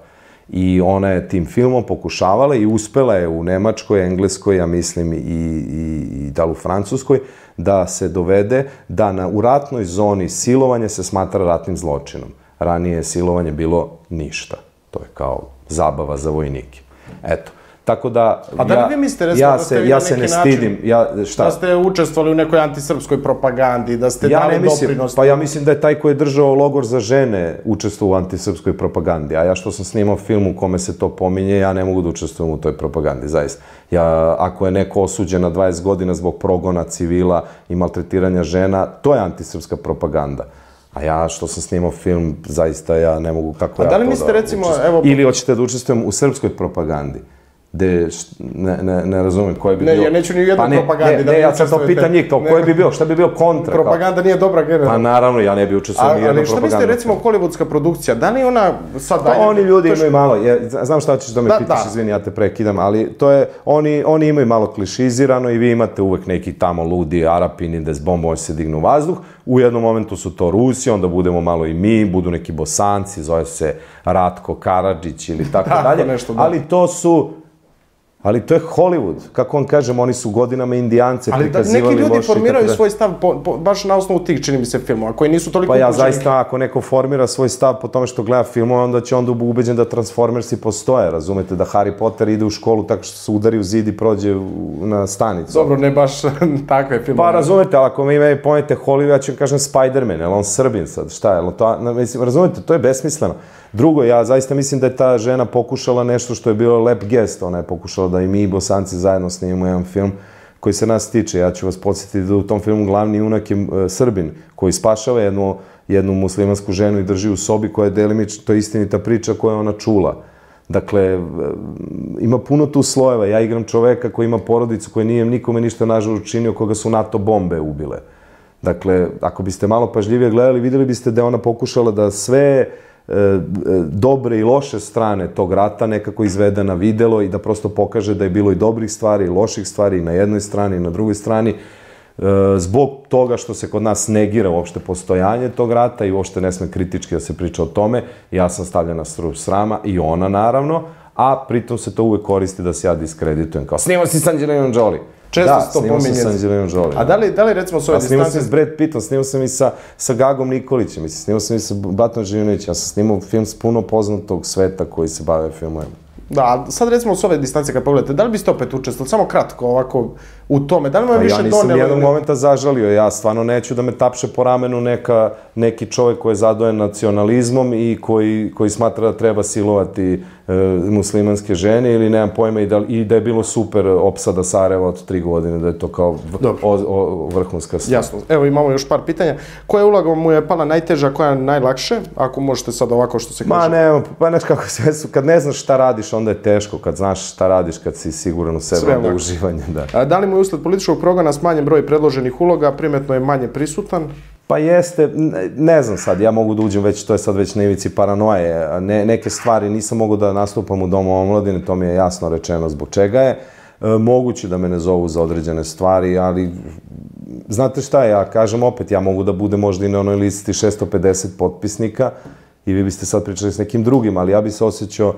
Speaker 2: I ona je tim filmom pokušavala i uspela je u Nemačkoj, Engleskoj, ja mislim i, i, i da li u Francuskoj, da se dovede da na, u ratnoj zoni silovanje se smatra ratnim zločinom. Ranije je silovanje bilo ništa. To je kao zabava za vojnike. Eto. Tako da,
Speaker 1: a da li vi mislite, recimo,
Speaker 2: ja
Speaker 1: da ste
Speaker 2: se,
Speaker 1: vi
Speaker 2: ja
Speaker 1: na
Speaker 2: se
Speaker 1: neki
Speaker 2: ne
Speaker 1: način,
Speaker 2: stidim, ja, šta?
Speaker 1: Da ste učestvovali u nekoj antisrpskoj propagandi, da ste
Speaker 2: ja
Speaker 1: dali
Speaker 2: ne mislim,
Speaker 1: doprinos?
Speaker 2: Pa ja mislim da je taj koji je držao logor za žene učestvovao u antisrpskoj propagandi, a ja što sam snimao film u kome se to pominje, ja ne mogu da učestvujem u toj propagandi, zaista. Ja, ako je neko osuđen na dvadeset godina zbog progona civila i maltretiranja žena, to je antisrpska propaganda. A ja što sam snimao film, zaista ja ne mogu kako ja to da učestvujem. A da li mislite, recimo, evo... Ili hoćete da učestvujem u srpskoj propagandi? De, ne, ne, ne razumijem koji bi
Speaker 1: ne,
Speaker 2: bio...
Speaker 1: Ja neću ni u jednoj
Speaker 2: pa ne,
Speaker 1: propagandi
Speaker 2: ne,
Speaker 1: da
Speaker 2: ne, ja sad to pitan njih, kao koji bi bio, šta bi bio kontra?
Speaker 1: Propaganda kao? Nije dobra generalno.
Speaker 2: Pa naravno, ja ne bi učestvovao ni jednu propagandu.
Speaker 1: Ali šta mislite, recimo, hollywoodska produkcija, da li ona sad...
Speaker 2: Pa oni ljudi imaju malo, je, znam šta hoćeš da me da, pitaš, da. Izvini, ja te prekidam, ali to je, oni, oni imaju malo klišizirano i vi imate uvek neki tamo ludi Arapini da s bombom se dignu u vazduh, u jednom momentu su to Rusi, onda budemo malo i mi, budu neki Bosanci, zove se Ratko Karadžić ili tako dalje, ali to su... Ali to je Hollywood. Kako vam kažem, oni su godinama Indijance prikazivali loši.
Speaker 1: Ali neki ljudi formiraju svoj stav baš na osnovu tih, čini mi se, filmova, koji nisu toliko...
Speaker 2: Pa ja zaista, ako neko formira svoj stav po tome što gleda filmove, onda će onda ubeđen da Transformersi postoje, razumete, da Harry Potter ide u školu tako što se udari u zid i prođe na stanicu.
Speaker 1: Dobro, ne baš takve filmove.
Speaker 2: Pa razumete, ali ako mi meni pomete Hollywood, ja ću kažem Spider-Man, je li on Srbin sad, šta je, razumete, to je besmisleno. Drugo, ja zaista mislim da je ta žena pokušala nešto što je bilo lep gest, ona je pokušala da i mi i Bosanci zajedno snimimo jedan film koji se nas tiče. Ja ću vas podsjetiti da u tom filmu glavni junak je Srbin koji spašava jednu, jednu muslimansku ženu i drži u sobi koja je delimično, to je istinita priča koju je ona čula. Dakle, ima puno tu slojeva. Ja igram čoveka koji ima porodicu koji nije nikome ništa nažalost učinio, koga su NATO bombe ubile. Dakle, ako biste malo pažljivije gledali, videli biste da je ona pokušala da sve dobre i loše strane tog rata nekako izvede na videlo i da prosto pokaže da je bilo i dobrih stvari i loših stvari i na jednoj strani i na drugoj strani. Zbog toga što se kod nas negira uopšte postojanje tog rata i uopšte ne sme kritički da se priča o tome, ja sam stavljen na strub srama i ona naravno, a pritom se to uvek koristi da se ja diskreditujem kao snimao si s Angelinom Jolie.
Speaker 1: Često se to pominje. Da, snimao
Speaker 2: sam sa Angelinom Jolie.
Speaker 1: A da li, da li recimo s ove distancije...
Speaker 2: A snimao sam s Brad Pittom, snimao sam i sa, sa Gagom Nikolićem, mislim, snimao sam i sa Batom Živinovićem, ja sam snimao film s puno poznatog sveta koji se bave filmovima.
Speaker 1: Da, sad recimo s ove distancije kad pogledate, da li biste opet učestvovali, samo kratko ovako u tome, da li vam više donelo...
Speaker 2: Ja nisam jednog momenta zažalio, ja stvarno neću da me tapše po ramenu neka, neki čovjek koji je zadojen nacionalizmom i koji, koji smatra da treba silovati e, muslimanske žene ili nemam pojma i da, i da je bilo super opsada Sarajeva od tri godine, da je to kao o, o, vrhunska stvar.
Speaker 1: Jasno, evo imamo još par pitanja. Koja uloga mu je pala najteža, koja najlakše, ako možete sad ovako što se kaže?
Speaker 2: Ma ne, pa znaš kako sve su, kad ne znaš šta radiš, onda je teško, kad znaš šta radiš, kad si siguran u sebe, onda uživanje, da.
Speaker 1: A, da li mu je usled političkog progona smanjen broj predloženih uloga, primetno je manje prisutan?
Speaker 2: Pa jeste, ne znam sad, ja mogu da uđem već, to je sad već na ivici paranoje, ne, neke stvari nisam mogu da nastupam u Domu omladine, to mi je jasno rečeno zbog čega je, e, moguće da me ne zovu za određene stvari, ali znate šta, ja kažem opet, ja mogu da budem možda i na onoj listi šesto pedeset potpisnika i vi biste sad pričali s nekim drugim, ali ja bi se osjećao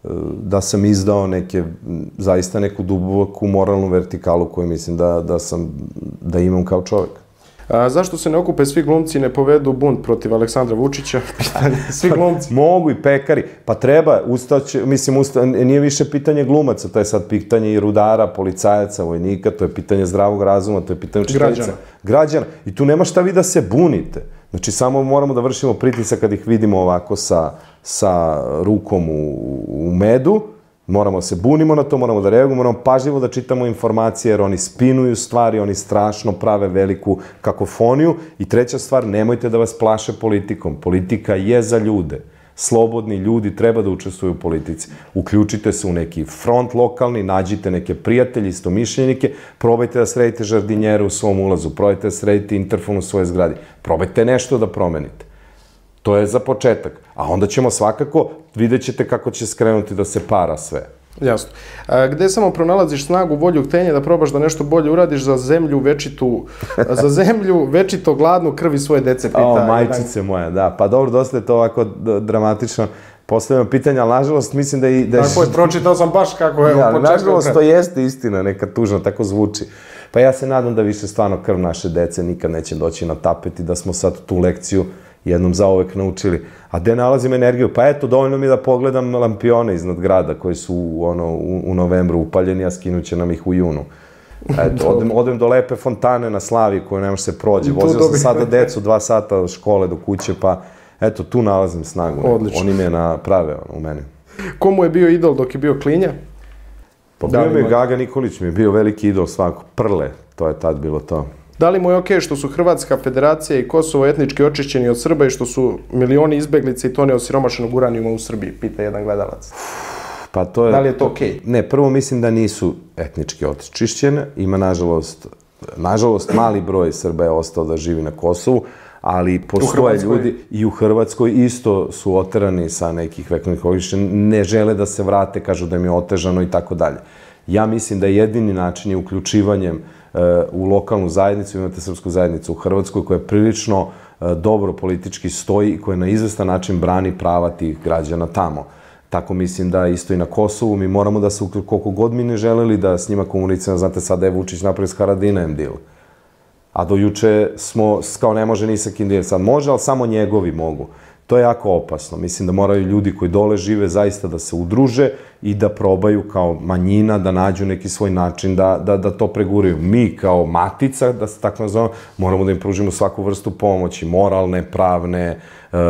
Speaker 2: da sam izdao neke, zaista neku duboku moralnu vertikalu koju mislim da, da sam, da imam kao čovjek.
Speaker 1: A zašto se ne okupe svi glumci i ne povedu bunt protiv Aleksandra Vučića? Pitanje, svi glumci.
Speaker 2: Mogu i pekari. Pa treba, ustaće, mislim, usta, nije više pitanje glumaca, to je sad pitanje i rudara, policajaca, vojnika, to je pitanje zdravog razuma, to je pitanje učiteljica. Građana. Građana. I tu nema šta vi da se bunite. Znači, samo moramo da vršimo pritisak kad ih vidimo ovako sa, sa rukom u, u medu, moramo se bunimo na to, moramo da reagujemo, moramo pažljivo da čitamo informacije, jer oni spinuju stvari, oni strašno prave veliku kakofoniju. I treća stvar, nemojte da vas plaše politikom. Politika je za ljude. Slobodni ljudi treba da učestvuju u politici. Uključite se u neki front lokalni, nađite neke prijatelji, istomišljenike, probajte da sredite žardinjere u svom ulazu, probajte da sredite interfon u svojoj zgradi, probajte nešto da promenite. To je za početak. A onda ćemo svakako, vidjet ćete kako će skrenuti da se para sve.
Speaker 1: Jasno. A, gde samo pronalaziš snagu, volju, htenje da probaš da nešto bolje uradiš za zemlju večitu, za zemlju večito gladnu krvi svoje dece, pita.
Speaker 2: O, majčice moja, da. Pa dobro, dosta je to ovako dramatično. Postavljamo pitanja, ali nažalost mislim da i... Da
Speaker 1: tako je, pročitao sam baš kako je...
Speaker 2: Ja, nažalost to jeste istina, neka tužno, tako zvuči. Pa ja se nadam da više stvarno krv naše dece nikad neće doći na tapet i da smo sad tu lekciju jednom zauvek naučili. A gde nalazim energiju? Pa eto, dovoljno mi da pogledam lampione iznad grada koji su ono, u, u novembru upaljeni, a skinuće nam ih u junu. Eto, odem, odem do lepe fontane na Slavi koju ne može se prođe. Vozio sam sada decu dva sata od škole do kuće, pa eto, tu nalazim snagu.
Speaker 1: Odlično.
Speaker 2: Oni me naprave ono, u meni.
Speaker 1: Komu je bio idol dok je bio klinja?
Speaker 2: Pa bio mi je Gaga Nikolić, mi je bio veliki idol svako. Prle, to je tad bilo to.
Speaker 1: Da li mu je okej što su Hrvatska federacija i Kosovo etnički očišćeni od Srba i što su milioni izbeglica i tone osiromašenog uranijuma u Srbiji, pita jedan gledalac.
Speaker 2: Pa to je...
Speaker 1: Da li je to okej?
Speaker 2: Ne, prvo mislim da nisu etnički očišćene. Ima, nažalost, nažalost, mali broj Srba je ostao da živi na Kosovu, ali postoje ljudi i u Hrvatskoj isto su oterani sa nekih vekovnih ognjišća, ne žele da se vrate, kažu da im je otežano i tako dalje. Ja mislim da jedini način je uključivanjem u lokalnu zajednicu, imate srpsku zajednicu u Hrvatskoj koja prilično dobro politički stoji i koja na izvestan način brani prava tih građana tamo. Tako mislim da isto i na Kosovu mi moramo da se, koliko god mi ne želeli da s njima komuniciramo, znate sada je Vučić napravio s Haradinajem deal. A do juče smo, kao ne može ni sa kim deal, sad može, ali samo njegovi mogu. To je jako opasno. Mislim da moraju ljudi koji dole žive zaista da se udruže i da probaju kao manjina da nađu neki svoj način da, da, da to preguraju. Mi kao matica, da se tako nazovemo, moramo da im pružimo svaku vrstu pomoći, moralne, pravne, e,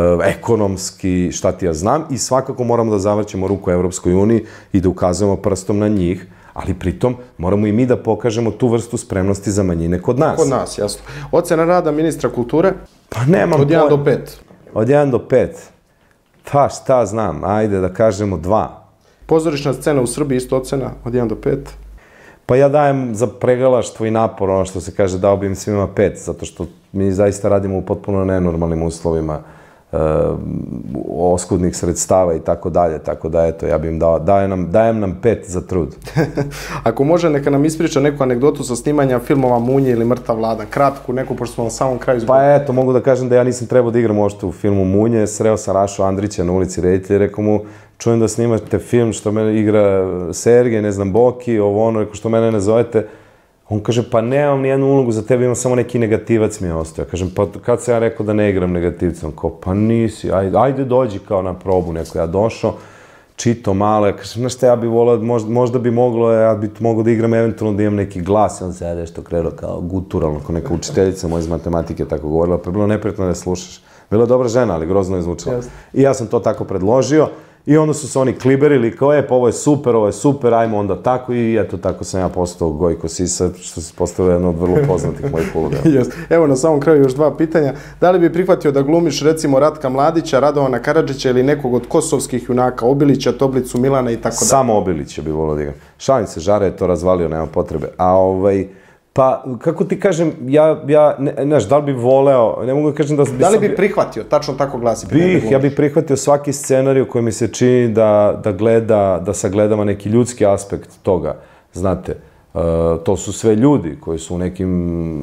Speaker 2: ekonomski, šta ti ja znam, i svakako moramo da zavrćemo ruku Evropskoj uniji i da ukazujemo prstom na njih, ali pritom moramo i mi da pokažemo tu vrstu spremnosti za manjine kod nas.
Speaker 1: Kod nas, jasno. Ocena rada ministra kulture?
Speaker 2: Pa nemam
Speaker 1: od jedan do pet.
Speaker 2: Od jedan do pet. Pa šta znam, ajde da kažemo dva.
Speaker 1: Pozorišna scena u Srbiji isto ocena od jedan do pet.
Speaker 2: Pa ja dajem za pregalaštvo i napor, ono što se kaže, dao bi im svima pet, zato što mi zaista radimo u potpuno nenormalnim uslovima, e, oskudnih sredstava i tako dalje, tako da eto, ja bi im dao, dajem nam, dajem nam pet za trud.
Speaker 1: Ako može, neka nam ispriča neku anegdotu sa snimanja filmova Munje ili Mrtav Vladan, kratku, neku, pošto smo na samom kraju izgledali.
Speaker 2: Pa eto, mogu da kažem da ja nisam trebao da igram ošto u filmu Munje, sreo sam Rašu Andrića na ulici Reditelja i rekao mu, čujem da snimate film što mene igra Sergej, ne znam, Boki, ovo ono, rekao što mene ne zovete. On kaže, pa nemam nijednu ulogu za tebe, imam samo neki negativac mi je ostao. Ja kažem, pa kad sam ja rekao da ne igram negativca? On kao, pa nisi, ajde, ajde dođi kao na probu neko. Ja došao, čito malo, ja kažem, znaš šta, ja bi volao, možda, možda bi moglo, ja bi mogao da igram eventualno da imam neki glas. I on se ja nešto krenuo kao guturalno, kao neka učiteljica moja iz matematike tako govorila, pa je bilo neprijatno da je slušaš. Bila je dobra žena, ali grozno je zvučala. Yes. I ja sam to tako predložio. I onda su se oni kliberili kao, e, pa ovo je super, ovo je super, ajmo onda tako, i eto tako sam ja postao Gojko Sisa, što se postavio jedno od vrlo poznatih mojih uloga.
Speaker 1: Yes. Evo na samom kraju još dva pitanja. Da li bi prihvatio da glumiš recimo Ratka Mladića, Radovana Karadžića ili nekog od kosovskih junaka, Obilića, Toblicu, Milana i tako dalje?
Speaker 2: Samo Obilića bi volio da igram. Šalim se, Žara je to razvalio, nema potrebe. A ovaj... Pa, kako ti kažem, ja, ja, ne, znaš, da li bi voleo, ne mogu da kažem da bi...
Speaker 1: Da li bi prihvatio, tačno tako glasi?
Speaker 2: Bih, ja bih prihvatio svaki scenarij koji mi se čini da, da gleda, da sagledava neki ljudski aspekt toga, znate. Uh, to su sve ljudi koji su u nekim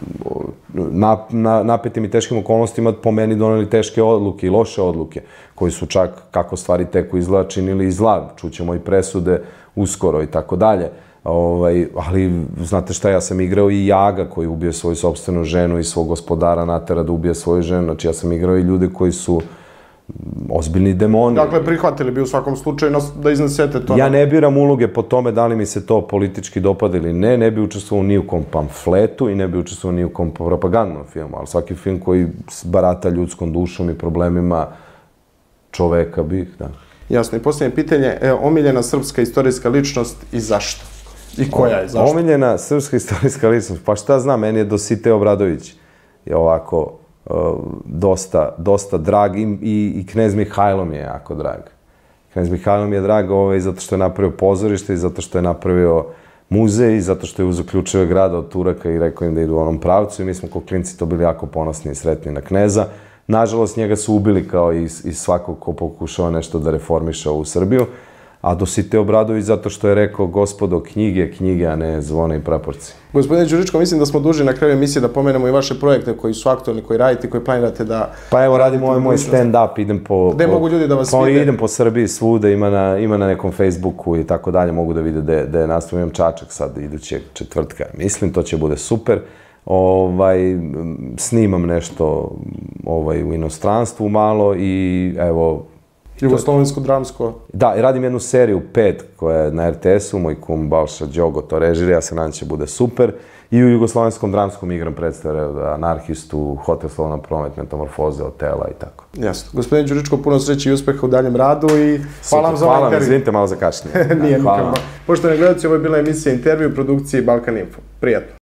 Speaker 2: na, na, napetim i teškim okolnostima po meni doneli teške odluke i loše odluke, koji su čak, kako stvari teku izgleda, činili i zla, čućemo i presude uskoro i tako dalje. Ovaj, ali, znate šta, ja sam igrao i Jaga koji ubije svoju sopstvenu ženu i svog gospodara natera da ubije svoju ženu. Znači, ja sam igrao i ljude koji su ozbiljni demoni.
Speaker 1: Dakle, prihvatili bi u svakom slučaju da iznesete to?
Speaker 2: Ja ne biram uloge po tome da li mi se to politički dopada ili ne, ne bi učestvovao ni u kom pamfletu i ne bi učestvovao ni u kom propagandnom filmu, ali svaki film koji barata ljudskom dušom i problemima čoveka bih, da.
Speaker 1: Jasno, i posljednje pitanje, evo, omiljena srpska istorijska ličnost i zašto? I koja je, zašto?
Speaker 2: Omiljena srpska istorijska ličnost, pa šta znam, meni je Dositej Obradović je ovako uh, dosta, dosta drag i, i, i knez Mihajlo mi je jako drag. Knez Mihajlo mi je drag ovaj, zato što je napravio pozorište i zato što je napravio muzej i zato što je uzeo ključeve grada od Turaka i rekao im da idu u onom pravcu i mi smo kao klinci to bili jako ponosni i sretni na kneza. Nažalost, njega su ubili kao i, i svako ko pokušava nešto da reformiše ovu Srbiju. A Dositej Obradović zato što je rekao, gospodo, knjige, knjige, a ne zvone i praporci.
Speaker 1: Gospodine Đuričko, mislim da smo duži na kraju emisije da pomenemo i vaše projekte koji su aktualni, koji radite, koji planirate da...
Speaker 2: Pa evo, radim ovaj moj stand-up, idem po...
Speaker 1: Gde mogu ljudi da vas
Speaker 2: pa,
Speaker 1: vide?
Speaker 2: Idem po Srbiji svude, ima na, ima na nekom Facebooku i tako dalje, mogu da vide da je nastavim Čačak sad idućeg četvrtka. Mislim, to će bude super. Ovaj, snimam nešto ovaj, u inostranstvu malo i evo...
Speaker 1: Jugoslovensko dramsko.
Speaker 2: Da, i radim jednu seriju pet koja je na er te esu, moj kum Balša Đogo to režira, ja se nadam će bude super. I u Jugoslovenskom dramskom igram predstave Anarhistu, Hotel Slovna promet, Metamorfoze, Hotela i tako.
Speaker 1: Jasno. Gospodin Đuričko, puno sreće i uspeha u daljem radu i hvala vam za ovaj intervju.
Speaker 2: Hvala vam, izvinite malo za kašnjenje.
Speaker 1: Nije nikako. Poštovani gledalci, ovo je bila emisija Intervju u produkciji Balkan Info. Prijatno.